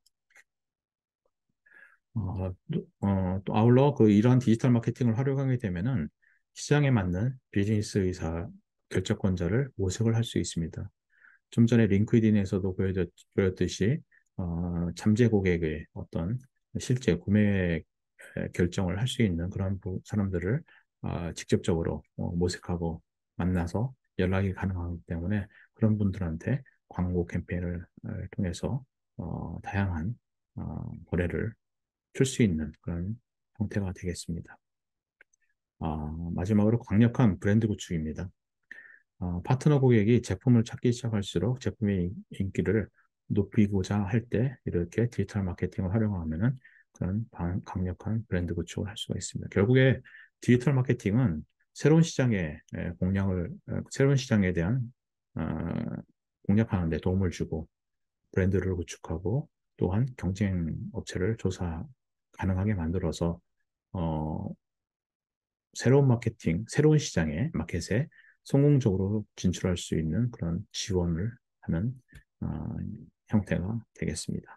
어, 또, 어, 또 아울러 그 이러한 디지털 마케팅을 활용하게 되면은 시장에 맞는 비즈니스 의사 결정권자를 모색을 할 수 있습니다. 좀 전에 링크드인에서도 보여줬, 보였듯이 어, 잠재 고객의 어떤 실제 구매 결정을 할 수 있는 그런 사람들을 어, 직접적으로 어, 모색하고 만나서 연락이 가능하기 때문에 그런 분들한테 광고 캠페인을 어, 통해서 어, 다양한 어, 거래를 줄 수 있는 그런 형태가 되겠습니다. 아, 마지막으로 강력한 브랜드 구축입니다. 어, 파트너 고객이 제품을 찾기 시작할수록 제품의 인- 인기를 높이고자 할 때 이렇게 디지털 마케팅을 활용하면은 그런 방- 강력한 브랜드 구축을 할 수가 있습니다. 결국에 디지털 마케팅은 새로운 시장에 에, 공략을 어, 새로운 시장에 대한 어, 공략하는 데 도움을 주고 브랜드를 구축하고 또한 경쟁 업체를 조사 가능하게 만들어서 어, 새로운 마케팅, 새로운 시장에, 마켓에 성공적으로 진출할 수 있는 그런 지원을 하는 어, 형태가 되겠습니다.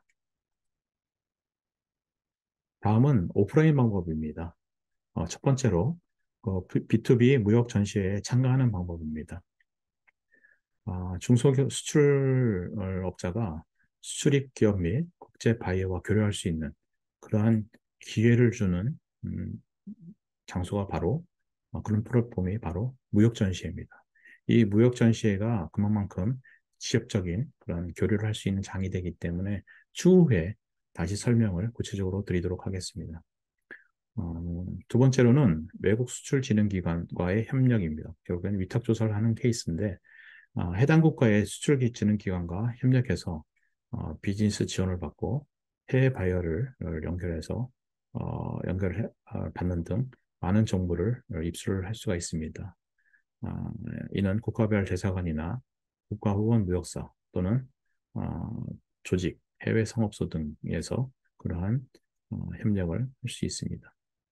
다음은 오프라인 방법입니다. 어, 첫 번째로 어, 비투비 무역 전시회에 참가하는 방법입니다. 아, 중소수출업자가 수출입 기업 및 국제 바이어와 교류할 수 있는 그러한 기회를 주는 음, 장소가 바로 어, 그런 플랫폼이 바로 무역전시회입니다. 이 무역전시회가 그만큼 지역적인 그런 교류를 할 수 있는 장이 되기 때문에 추후에 다시 설명을 구체적으로 드리도록 하겠습니다. 어, 두 번째로는 외국 수출진흥기관과의 협력입니다. 결국에는 위탁조사를 하는 케이스인데 어, 해당 국가의 수출진흥기관과 협력해서 어, 비즈니스 지원을 받고 해외 바이어를 연결해서 어, 연결을 해- 어, 받는 등 많은 정보를 입수를 할 수가 있습니다. 어, 이는 국가별 대사관이나 국가후원 무역사 또는 어, 조직, 해외 상업소 등에서 그러한 어, 협력을 할 수 있습니다.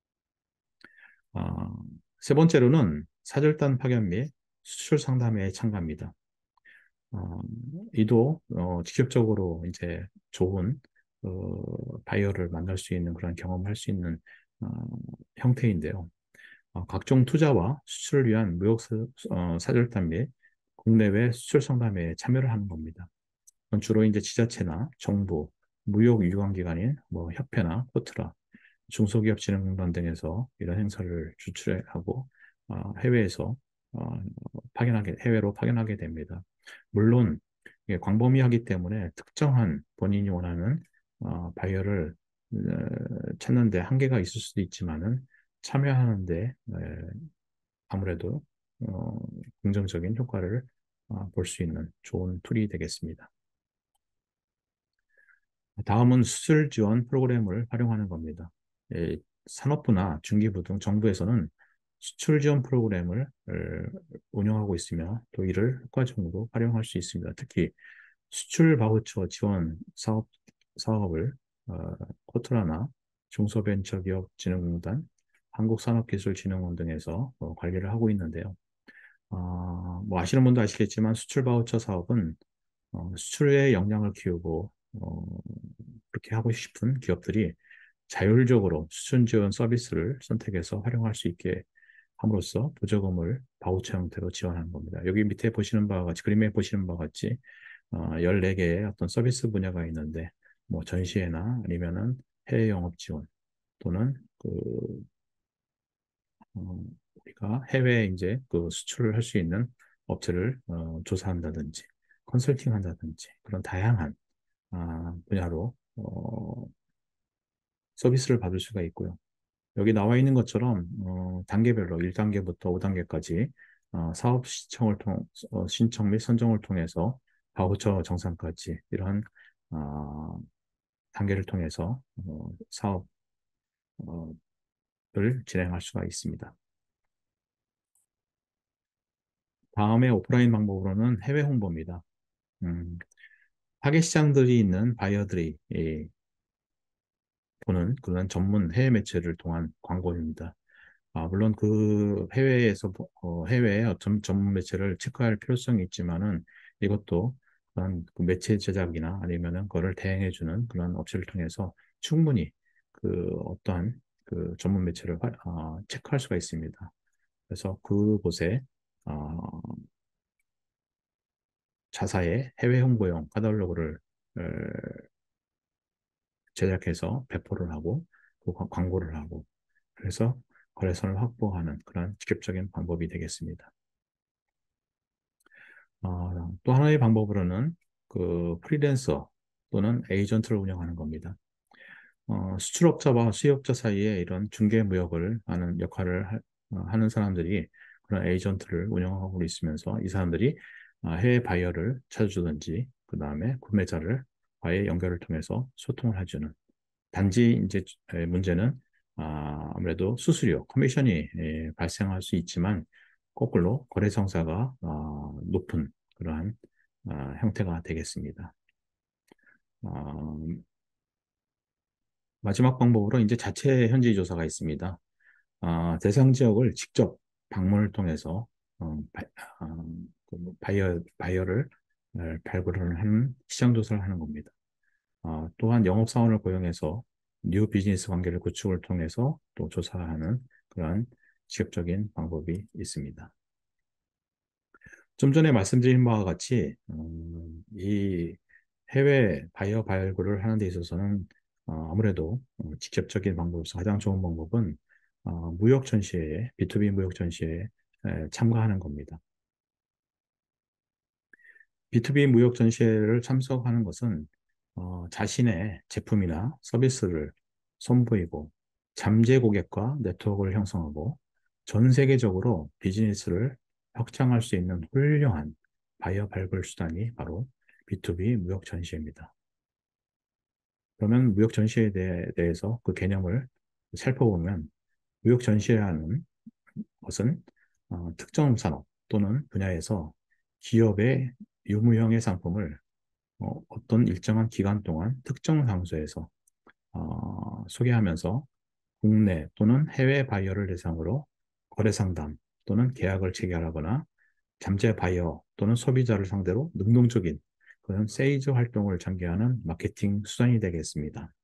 어, 세 번째로는 사절단 파견 및 수출 상담에 참가합니다. 어, 이도 어, 직접적으로 이제 좋은 어, 바이어를 만날 수 있는 그런 경험을 할 수 있는 어, 형태인데요. 어, 각종 투자와 수출을 위한 무역 사, 어, 사절단 및 국내외 수출 상담회에 참여를 하는 겁니다. 그건 주로 이제 지자체나 정부, 무역 유관기관인 뭐 협회나 코트라, 중소기업진흥공단 등에서 이런 행사를 주최하고 어, 해외에서 어, 파견하게 해외로 파견하게 됩니다. 물론 이게 광범위하기 때문에 특정한 본인이 원하는 어, 바이어를 어, 찾는데 한계가 있을 수도 있지만은 참여하는데 에, 아무래도 어, 긍정적인 효과를 어, 볼 수 있는 좋은 툴이 되겠습니다. 다음은 수출 지원 프로그램을 활용하는 겁니다. 예, 산업부나 중기부 등 정부에서는 수출 지원 프로그램을 어, 운영하고 있으며 또 이를 효과적으로 활용할 수 있습니다. 특히 수출 바우처 지원 사업, 사업을 어, 코트라나 중소벤처기업진흥공단, 한국산업기술진흥원 등에서 어, 관리를 하고 있는데요. 어, 뭐 아시는 분도 아시겠지만 수출 바우처 사업은 어, 수출의 역량을 키우고 어, 그렇게 하고 싶은 기업들이 자율적으로 수출 지원 서비스를 선택해서 활용할 수 있게 함으로써 보조금을 바우처 형태로 지원하는 겁니다. 여기 밑에 보시는 바와 같이 그림에 보시는 바와 같이 어, 열네 개의 어떤 서비스 분야가 있는데 뭐 전시회나 아니면은 해외 영업 지원 또는 그 어, 우리가 해외에 이제 그 수출을 할 수 있는 업체를 어, 조사한다든지 컨설팅 한다든지 그런 다양한 아, 분야로 어, 서비스를 받을 수가 있고요. 여기 나와 있는 것처럼 어, 단계별로 일 단계부터 오 단계까지 어, 사업 신청을 통, 어, 신청 및 선정을 통해서 바우처 정산까지 이러한 어, 단계를 통해서 어, 사업을 진행할 수가 있습니다. 다음에 오프라인 방법으로는 해외 홍보입니다. 음, 타겟 시장들이 있는 바이어들이 예, 보는 그런 전문 해외 매체를 통한 광고입니다. 아, 물론 그 해외에서 어, 해외의 어떤 전문 매체를 체크할 필요성이 있지만은 이것도 그런 그 매체 제작이나 아니면은 그거를 대행해주는 그런 업체를 통해서 충분히 그 어떠한 그 전문 매체를 화- 어, 체크할 수가 있습니다. 그래서 그곳에 어, 자사의 해외 홍보용 카탈로그를 에, 제작해서 배포를 하고 또 광- 광고를 하고 그래서 거래선을 확보하는 그런 직접적인 방법이 되겠습니다. 어, 또 하나의 방법으로는 그 프리랜서 또는 에이전트를 운영하는 겁니다. 어, 수출업자와 수입업자 사이에 이런 중개무역을 하는 역할을 하, 어, 하는 사람들이 그런 에이전트를 운영하고 있으면서 이 사람들이 어, 해외 바이어를 찾아주든지 그 다음에 구매자를 과의 연결을 통해서 소통을 해주는 단지 이제 에, 문제는 아, 아무래도 수수료, 커미션이 에, 발생할 수 있지만 거꾸로 거래 성사가 아, 높은 그러한 아, 형태가 되겠습니다. 아, 마지막 방법으로 이제 자체 현지 조사가 있습니다. 아, 대상 지역을 직접 방문을 통해서 어, 바, 아, 그 뭐 바이어, 바이어를 어, 발굴을 하는 시장 조사를 하는 겁니다. 아, 또한 영업사원을 고용해서 뉴 비즈니스 관계를 구축을 통해서 또 조사하는 그러한 직접적인 방법이 있습니다. 좀 전에 말씀드린 바와 같이 음, 이 해외 바이어 발굴을 하는 데 있어서는 어, 아무래도 어, 직접적인 방법으로서 가장 좋은 방법은 어, 무역 전시회에 비투비 무역 전시회에 에, 참가하는 겁니다. 비투비 무역 전시회를 참석하는 것은 어, 자신의 제품이나 서비스를 선보이고 잠재 고객과 네트워크를 형성하고 전 세계적으로 비즈니스를 확장할 수 있는 훌륭한 바이어 발굴 수단이 바로 비투비 무역 전시회입니다. 그러면 무역 전시회에 대해, 대해서 그 개념을 살펴보면 무역 전시회라는 것은 어, 특정 산업 또는 분야에서 기업의 유무형의 상품을 어, 어떤 일정한 기간 동안 특정 장소에서 어, 소개하면서 국내 또는 해외 바이어를 대상으로 거래 상담 또는 계약을 체결하거나 잠재 바이어 또는 소비자를 상대로 능동적인 그런 세일즈 활동을 전개하는 마케팅 수단이 되겠습니다.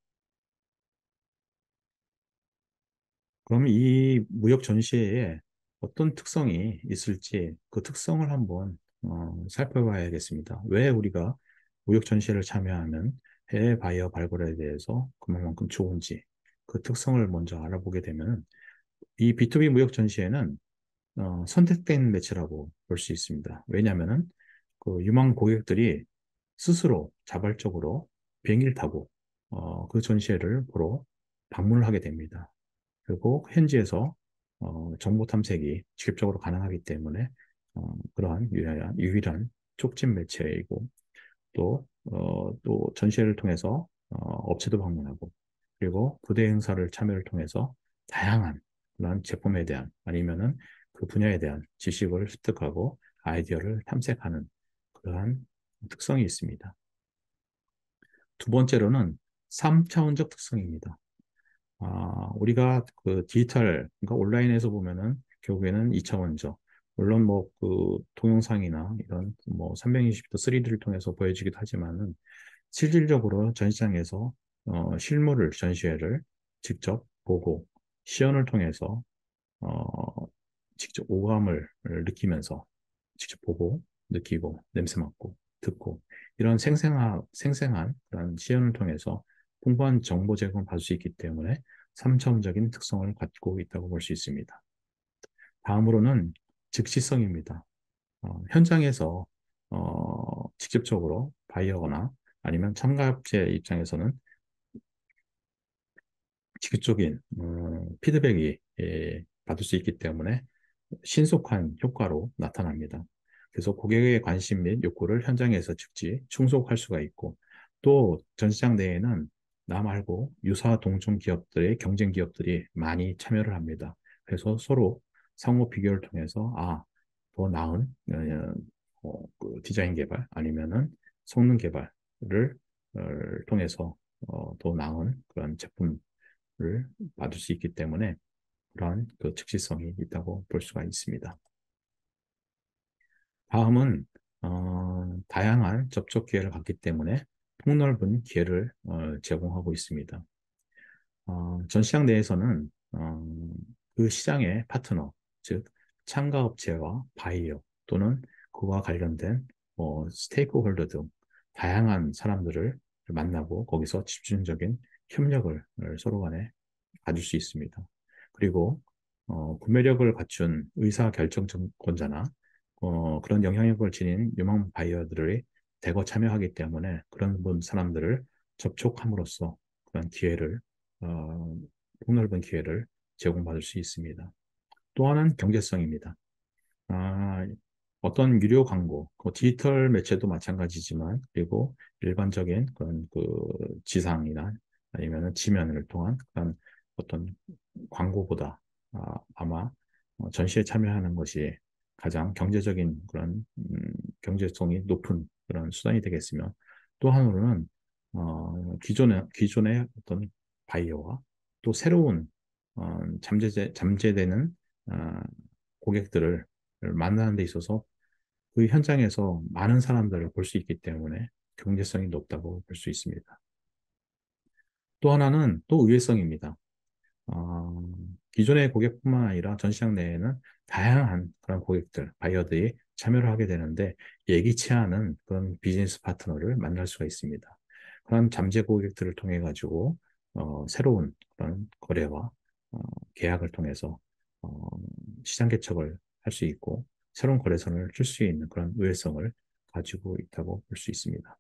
그럼 이 무역 전시회에 어떤 특성이 있을지 그 특성을 한번 어, 살펴봐야겠습니다. 왜 우리가 무역 전시회를 참여하면 해외 바이어 발굴에 대해서 그만큼 좋은지 그 특성을 먼저 알아보게 되면 이 비투비 무역 전시회는 어, 선택된 매체라고 볼 수 있습니다. 왜냐하면은 그 유망 고객들이 스스로 자발적으로 비행기를 타고 어, 그 전시회를 보러 방문을 하게 됩니다. 그리고 현지에서 어, 정보 탐색이 직접적으로 가능하기 때문에 어, 그러한 유일한, 유일한 촉진 매체이고 또, 어, 또 전시회를 통해서 어, 업체도 방문하고 그리고 부대 행사를 참여를 통해서 다양한 그런 제품에 대한 아니면은 그 분야에 대한 지식을 습득하고 아이디어를 탐색하는 그러한 특성이 있습니다. 두 번째로는 삼 차원적 특성입니다. 아, 우리가 그 디지털, 그러니까 온라인에서 보면은 결국에는 이 차원적. 물론 뭐 그 동영상이나 이런 뭐 삼백육십 도 쓰리디를 통해서 보여지기도 하지만은 실질적으로 전시장에서 어, 실물을 전시회를 직접 보고 시연을 통해서 어, 직접 오감을 느끼면서 직접 보고 느끼고 냄새 맡고 듣고 이런 생생한 생생한 그런 시연을 통해서 풍부한 정보 제공을 받을 수 있기 때문에 삼 차원적인 특성을 갖고 있다고 볼 수 있습니다. 다음으로는 즉시성입니다. 어, 현장에서 어, 직접적으로 바이어거나 아니면 참가업체 입장에서는 직접적인 어, 피드백이 예, 받을 수 있기 때문에 신속한 효과로 나타납니다. 그래서 고객의 관심 및 욕구를 현장에서 즉시 충족할 수가 있고 또 전시장 내에는 나 말고 유사 동종 기업들의 경쟁 기업들이 많이 참여를 합니다. 그래서 서로 상호 비교를 통해서 아, 더 나은 어, 어, 그 디자인 개발 아니면은 성능 개발을 어, 통해서 어, 더 나은 그런 제품을 받을 수 있기 때문에 그러한 그 즉시성이 있다고 볼 수가 있습니다. 다음은 어, 다양한 접촉 기회를 갖기 때문에 폭넓은 기회를 어, 제공하고 있습니다. 어, 전시장 내에서는 어, 그 시장의 파트너, 즉 참가업체와 바이어 또는 그와 관련된 어, 스테이크홀더 등 다양한 사람들을 만나고 거기서 집중적인 협력을 서로 간에 가질 수 있습니다. 그리고 어, 구매력을 갖춘 의사결정권자나 어, 그런 영향력을 지닌 유망 바이어들이 대거 참여하기 때문에 그런 분 사람들을 접촉함으로써 그런 기회를 어, 폭넓은 기회를 제공받을 수 있습니다. 또 하나는 경제성입니다. 아, 어떤 유료 광고, 그 디지털 매체도 마찬가지지만, 그리고 일반적인 그런 그 지상이나 아니면 지면을 통한 그런 어떤 광고보다 아, 아마 어, 전시에 참여하는 것이 가장 경제적인 그런 음, 경제성이 높은 그런 수단이 되겠으며, 또 하나로는 어, 기존의 기존의 어떤 바이어와 또 새로운 어, 잠재 잠재되는 어, 고객들을 만나는 데 있어서 그 현장에서 많은 사람들을 볼 수 있기 때문에 경제성이 높다고 볼 수 있습니다. 또 하나는 또 의외성입니다. 어, 기존의 고객뿐만 아니라 전시장 내에는 다양한 그런 고객들, 바이어들이 참여를 하게 되는데 예기치 않은 그런 비즈니스 파트너를 만날 수가 있습니다. 그런 잠재 고객들을 통해 가지고 어, 새로운 그런 거래와 어, 계약을 통해서 어, 시장 개척을 할 수 있고 새로운 거래선을 칠 수 있는 그런 우회성을 가지고 있다고 볼 수 있습니다.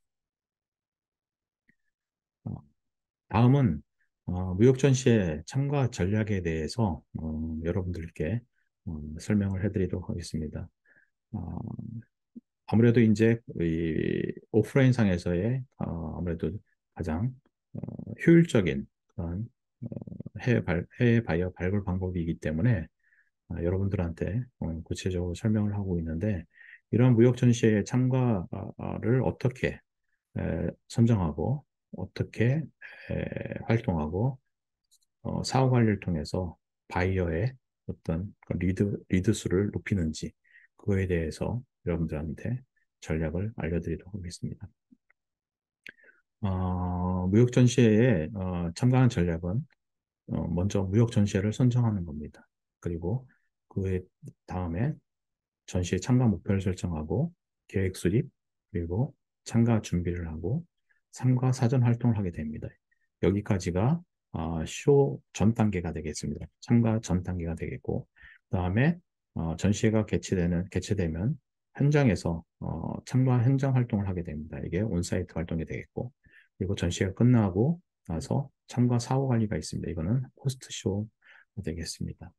어, 다음은 어, 무역 전시회 참가 전략에 대해서 어, 여러분들께 어, 설명을 해드리도록 하겠습니다. 어, 아무래도 이제 이 오프라인 상에서의 어, 아무래도 가장 어, 효율적인 그런 어, 해외 발, 해외 바이어 발굴 방법이기 때문에 어, 여러분들한테 어, 구체적으로 설명을 하고 있는데 이런 무역 전시회 참가를 어떻게 에, 선정하고 어떻게 에, 활동하고 어, 사후 관리를 통해서 바이어의 어떤 그 리드, 리드 수를 높이는지 그거에 대해서 여러분들한테 전략을 알려드리도록 하겠습니다. 어, 무역 전시회에 어, 참가하는 전략은 어, 먼저 무역 전시회를 선정하는 겁니다. 그리고 그 다음에 전시회 참가 목표를 설정하고 계획 수립, 그리고 참가 준비를 하고 참가 사전 활동을 하게 됩니다. 여기까지가 어, 쇼 전 단계가 되겠습니다. 참가 전 단계가 되겠고, 그다음에 어, 전시회가 개최되는 개최되면 현장에서 어, 참가 현장 활동을 하게 됩니다. 이게 온사이트 활동이 되겠고, 그리고 전시회가 끝나고 나서 참가 사후 관리가 있습니다. 이거는 포스트 쇼가 되겠습니다.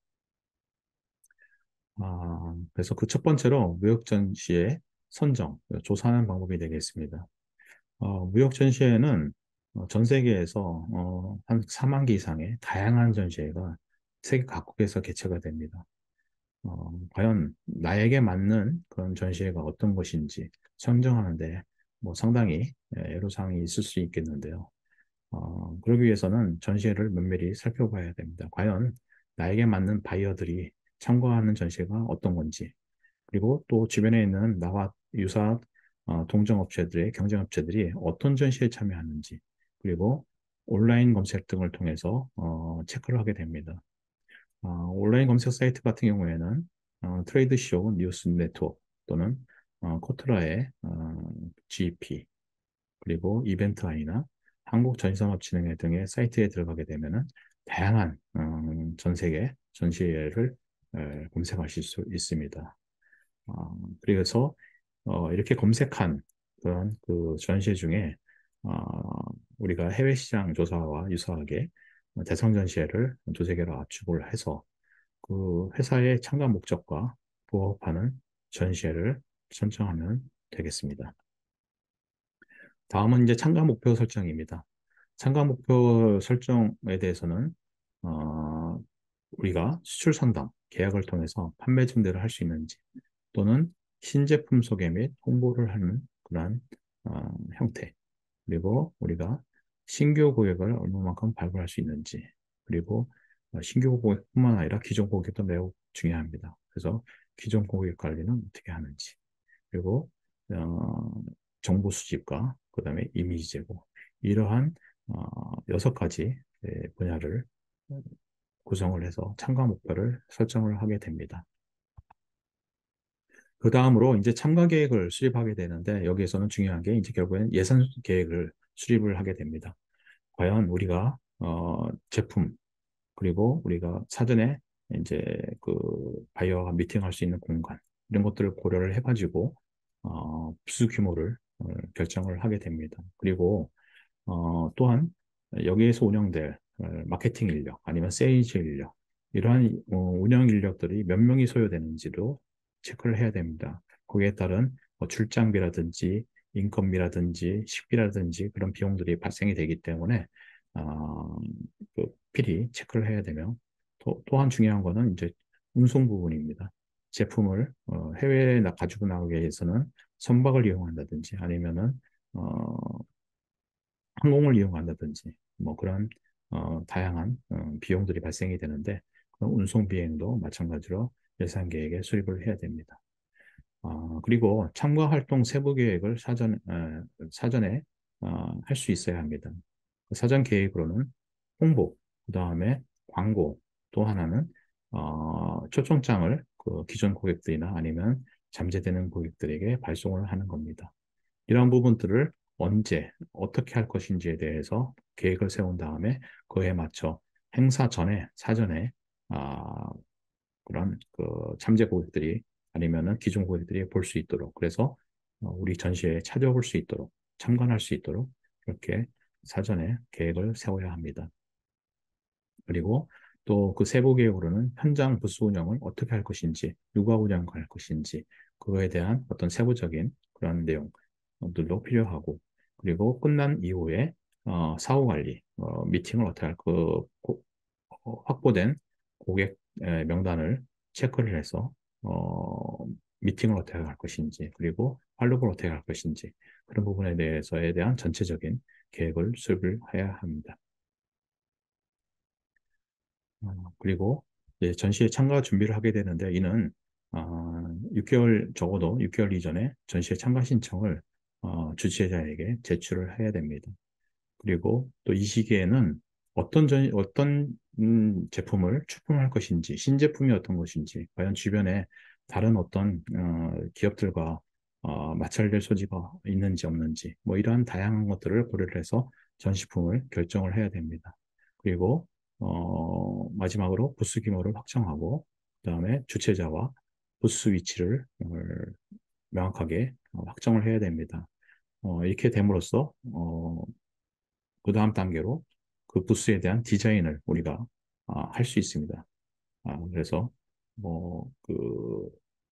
아, 그래서 그 첫 번째로 무역 전시의 선정, 조사하는 방법이 되겠습니다. 어, 무역 전시회는 어, 전 세계에서 어, 한 사만 개 이상의 다양한 전시회가 세계 각국에서 개최가 됩니다. 어, 과연 나에게 맞는 그런 전시회가 어떤 것인지 선정하는데 뭐 상당히 예, 애로사항이 있을 수 있겠는데요. 어, 그러기 위해서는 전시회를 면밀히 살펴봐야 됩니다. 과연 나에게 맞는 바이어들이 참가하는 전시회가 어떤 건지, 그리고 또 주변에 있는 나와 유사한 어, 동종업체들의 경쟁업체들이 어떤 전시에 참여하는지, 그리고 온라인 검색 등을 통해서 어, 체크를 하게 됩니다. 어, 온라인 검색 사이트 같은 경우에는 어, 트레이드쇼 뉴스 네트워크 또는 어, 코트라의 어, 지이피, 그리고 이벤트 아이나 한국전산업진흥회 등의 사이트에 들어가게 되면은 다양한 어, 전 세계 전시회를 에, 검색하실 수 있습니다. 어, 그래서 어, 이렇게 검색한 그런 그 전시회 중에 어, 우리가 해외 시장 조사와 유사하게 대상 전시회를 두세 개로 압축을 해서 그 회사의 참가 목적과 부합하는 전시회를 선정하면 되겠습니다. 다음은 이제 참가 목표 설정입니다. 참가 목표 설정에 대해서는 어, 우리가 수출 상담, 계약을 통해서 판매 증대를 할 수 있는지, 또는 신제품 소개 및 홍보를 하는 그러한 어, 형태, 그리고 우리가 신규 고객을 얼마만큼 발굴할 수 있는지, 그리고 어, 신규 고객뿐만 아니라 기존 고객도 매우 중요합니다. 그래서 기존 고객 관리는 어떻게 하는지, 그리고 어, 정보 수집과 그다음에 이미지 제고, 이러한 어, 여섯 가지 예, 분야를 구성을 해서 참가 목표를 설정을 하게 됩니다. 그 다음으로 이제 참가 계획을 수립하게 되는데, 여기에서는 중요한 게 이제 결국엔 예산 계획을 수립을 하게 됩니다. 과연 우리가 어, 제품, 그리고 우리가 사전에 이제 그 바이어와 미팅할 수 있는 공간, 이런 것들을 고려를 해가지고 어, 부수 규모를 어, 결정을 하게 됩니다. 그리고 어, 또한 여기에서 운영될 어, 마케팅 인력, 아니면 세일즈 인력, 이러한 어, 운영 인력들이 몇 명이 소요되는지도 체크를 해야 됩니다. 거기에 따른 뭐 출장비라든지 인건비라든지 식비라든지 그런 비용들이 발생이 되기 때문에 어, 그 필히 체크를 해야 되며, 또, 또한 중요한 거는 이제 운송 부분입니다. 제품을 어, 해외에 나- 가지고 나가기 위해서는 선박을 이용한다든지 아니면은 어, 항공을 이용한다든지 뭐 그런 어, 다양한 어, 비용들이 발생이 되는데, 그 운송 비행도 마찬가지로 예산 계획에 수립을 해야 됩니다. 어, 그리고 참가 활동 세부 계획을 사전, 어, 사전에 어, 할 수 있어야 합니다. 그 사전 계획으로는 홍보, 그 다음에 광고, 또 하나는 어, 초청장을 그 기존 고객들이나 아니면 잠재되는 고객들에게 발송을 하는 겁니다. 이러한 부분들을 언제, 어떻게 할 것인지에 대해서 계획을 세운 다음에 그에 맞춰 행사 전에, 사전에, 아, 그런 그 참제 고객들이 아니면은 기존 고객들이 볼 수 있도록, 그래서 어, 우리 전시회에 찾아볼 수 있도록, 참관할 수 있도록 그렇게 사전에 계획을 세워야 합니다. 그리고 또 그 세부 계획으로는 현장 부스 운영을 어떻게 할 것인지, 누가 운영할 것인지, 그거에 대한 어떤 세부적인 그런 내용들도 필요하고, 그리고 끝난 이후에 어, 사후 관리, 어, 미팅을 어떻게 할, 그 고- 어, 확보된 고객 에, 명단을 체크를 해서 어, 미팅을 어떻게 할 것인지, 그리고 팔로우를 어떻게 할 것인지, 그런 부분에 대해서에 대한 전체적인 계획을 수립을 해야 합니다. 어, 그리고 이제 전시에 참가 준비를 하게 되는데, 이는 어, 육 개월, 적어도 육 개월 이전에 전시에 참가 신청을 어, 주최자에게 제출을 해야 됩니다. 그리고 또 이 시기에는 어떤 전, 어떤 음, 제품을 출품할 것인지, 신제품이 어떤 것인지, 과연 주변에 다른 어떤 어, 기업들과 어, 마찰될 소지가 있는지 없는지, 뭐 이러한 다양한 것들을 고려를 해서 전시품을 결정을 해야 됩니다. 그리고 어, 마지막으로 부스 규모를 확정하고, 그다음에 주최자와 부스 위치를 어, 명확하게 어, 확정을 해야 됩니다. 어, 이렇게 됨으로써 어, 그 다음 단계로 그 부스에 대한 디자인을 우리가 아, 할 수 있습니다. 아, 그래서 뭐 그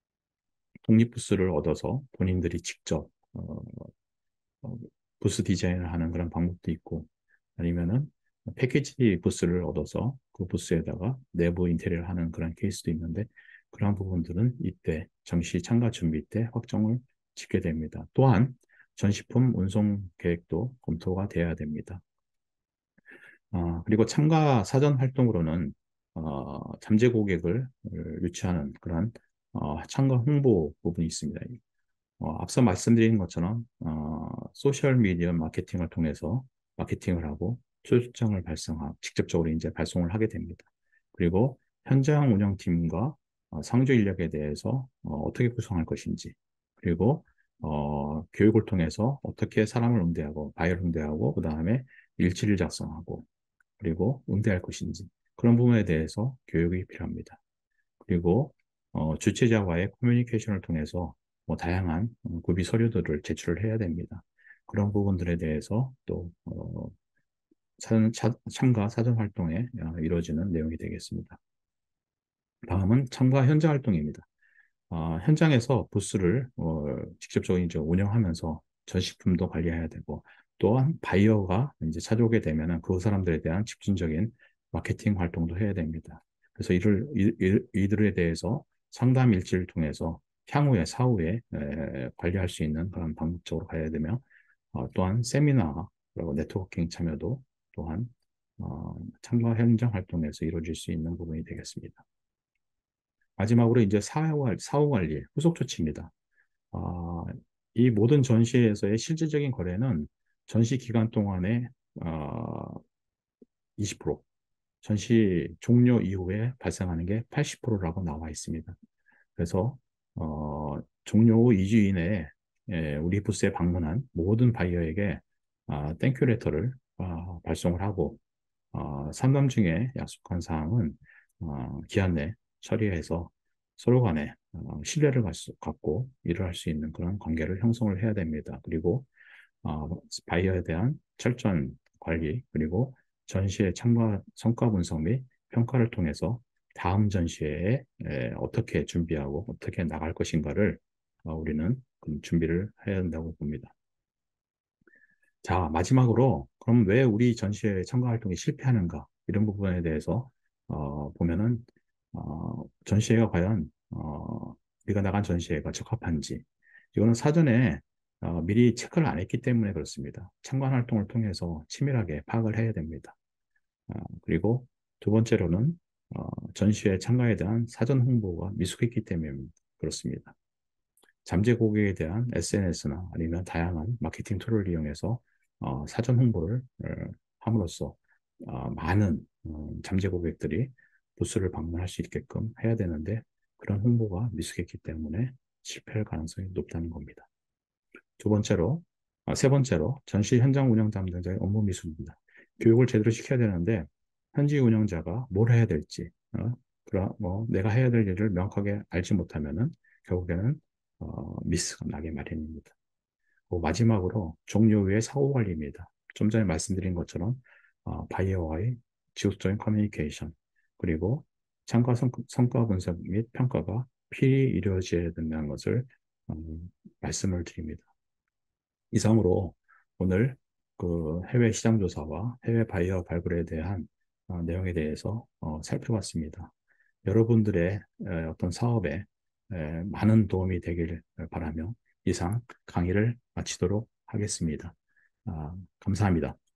독립 부스를 얻어서 본인들이 직접 어, 어, 부스 디자인을 하는 그런 방법도 있고, 아니면은 패키지 부스를 얻어서 그 부스에다가 내부 인테리어를 하는 그런 케이스도 있는데, 그런 부분들은 이때 전시 참가 준비 때 확정을 짓게 됩니다. 또한 전시품 운송 계획도 검토가 돼야 됩니다. 어, 그리고 참가 사전 활동으로는 어, 잠재 고객을 유치하는 그런 어, 참가 홍보 부분이 있습니다. 어, 앞서 말씀드린 것처럼 어, 소셜 미디어 마케팅을 통해서 마케팅을 하고 초청을 발송하 직접적으로 이제 발송을 하게 됩니다. 그리고 현장 운영팀과 어, 상주 인력에 대해서 어, 떻게 구성할 것인지, 그리고 어, 교육을 통해서 어떻게 사람을 응대하고 바이어를 응대하고 그 다음에 일지를 작성하고 그리고 응대할 것인지, 그런 부분에 대해서 교육이 필요합니다. 그리고 어, 주최자와의 커뮤니케이션을 통해서 뭐 다양한 어, 구비 서류들을 제출을 해야 됩니다. 그런 부분들에 대해서 또 어, 사전, 차- 참가 사전 활동에 어, 이루어지는 내용이 되겠습니다. 다음은 참가 현장 활동입니다. 어, 현장에서 부스를 어, 직접적으로 이제 운영하면서 전시품도 관리해야 되고, 또한 바이어가 이제 찾아오게 되면은 그 사람들에 대한 집중적인 마케팅 활동도 해야 됩니다. 그래서 이를 이, 이- 이들에 대해서 상담 일지를 통해서 향후에 사후에 에, 관리할 수 있는 그런 방법적으로 가야 되며, 어, 또한 세미나 그리고 네트워킹 참여도 또한 어, 참가 현장 활동에서 이루어질 수 있는 부분이 되겠습니다. 마지막으로 이제 사후, 관- 사후 관리, 후속 조치입니다. 아, 이 모든 전시에서의 실질적인 거래는 전시 기간 동안에 어, 이십 퍼센트, 전시 종료 이후에 발생하는 게 팔십 퍼센트라고 나와 있습니다. 그래서 어, 종료 후 이 주 이내에 예, 우리 부스에 방문한 모든 바이어에게 아, 땡큐 레터를 아, 발송을 하고, 어, 상담 중에 약속한 사항은 어, 기한 내 처리해서 서로 간에 어, 신뢰를 갈 수- 갖고 일을 할 수 있는 그런 관계를 형성을 해야 됩니다. 그리고 어, 바이어에 대한 철저한 관리, 그리고 전시의 참가 성과 분석 및 평가를 통해서 다음 전시회에 에, 어떻게 준비하고 어떻게 나갈 것인가를 어, 우리는 그 준비를 해야 한다고 봅니다. 자, 마지막으로, 그럼 왜 우리 전시회 참가 활동이 실패하는가? 이런 부분에 대해서, 어, 보면은, 어, 전시회가 과연, 어, 우리가 나간 전시회가 적합한지, 이거는 사전에, 어, 미리 체크를 안 했기 때문에 그렇습니다. 참관 활동을 통해서 치밀하게 파악을 해야 됩니다. 어, 그리고 두 번째로는, 어, 전시회 참가에 대한 사전 홍보가 미숙했기 때문에 그렇습니다. 잠재 고객에 대한 에스엔에스나 아니면 다양한 마케팅 툴을 이용해서 어, 사전 홍보를 어, 함으로써 어, 많은 어, 잠재 고객들이 부스를 방문할 수 있게끔 해야 되는데, 그런 홍보가 미숙했기 때문에 실패할 가능성이 높다는 겁니다. 두 번째로, 아, 세 번째로 전시 현장 운영 담당자의 업무 미숙입니다. 교육을 제대로 시켜야 되는데 현지 운영자가 뭘 해야 될지, 어, 그러, 뭐 내가 해야 될 일을 명확하게 알지 못하면은 결국에는 어, 미스가 나게 마련입니다. 그리고 마지막으로 종료 후의 사고 관리입니다. 좀 전에 말씀드린 것처럼 어, 바이어와의 지속적인 커뮤니케이션, 그리고 참가 성, 성과 분석 및 평가가 필히 이루어져야 된다는 것을 음, 말씀을 드립니다. 이상으로 오늘 그 해외 시장 조사와 해외 바이어 발굴에 대한 어, 내용에 대해서 어, 살펴봤습니다. 여러분들의 에, 어떤 사업에 에, 많은 도움이 되기를 바라며 이상 강의를 마치도록 하겠습니다. 아, 감사합니다.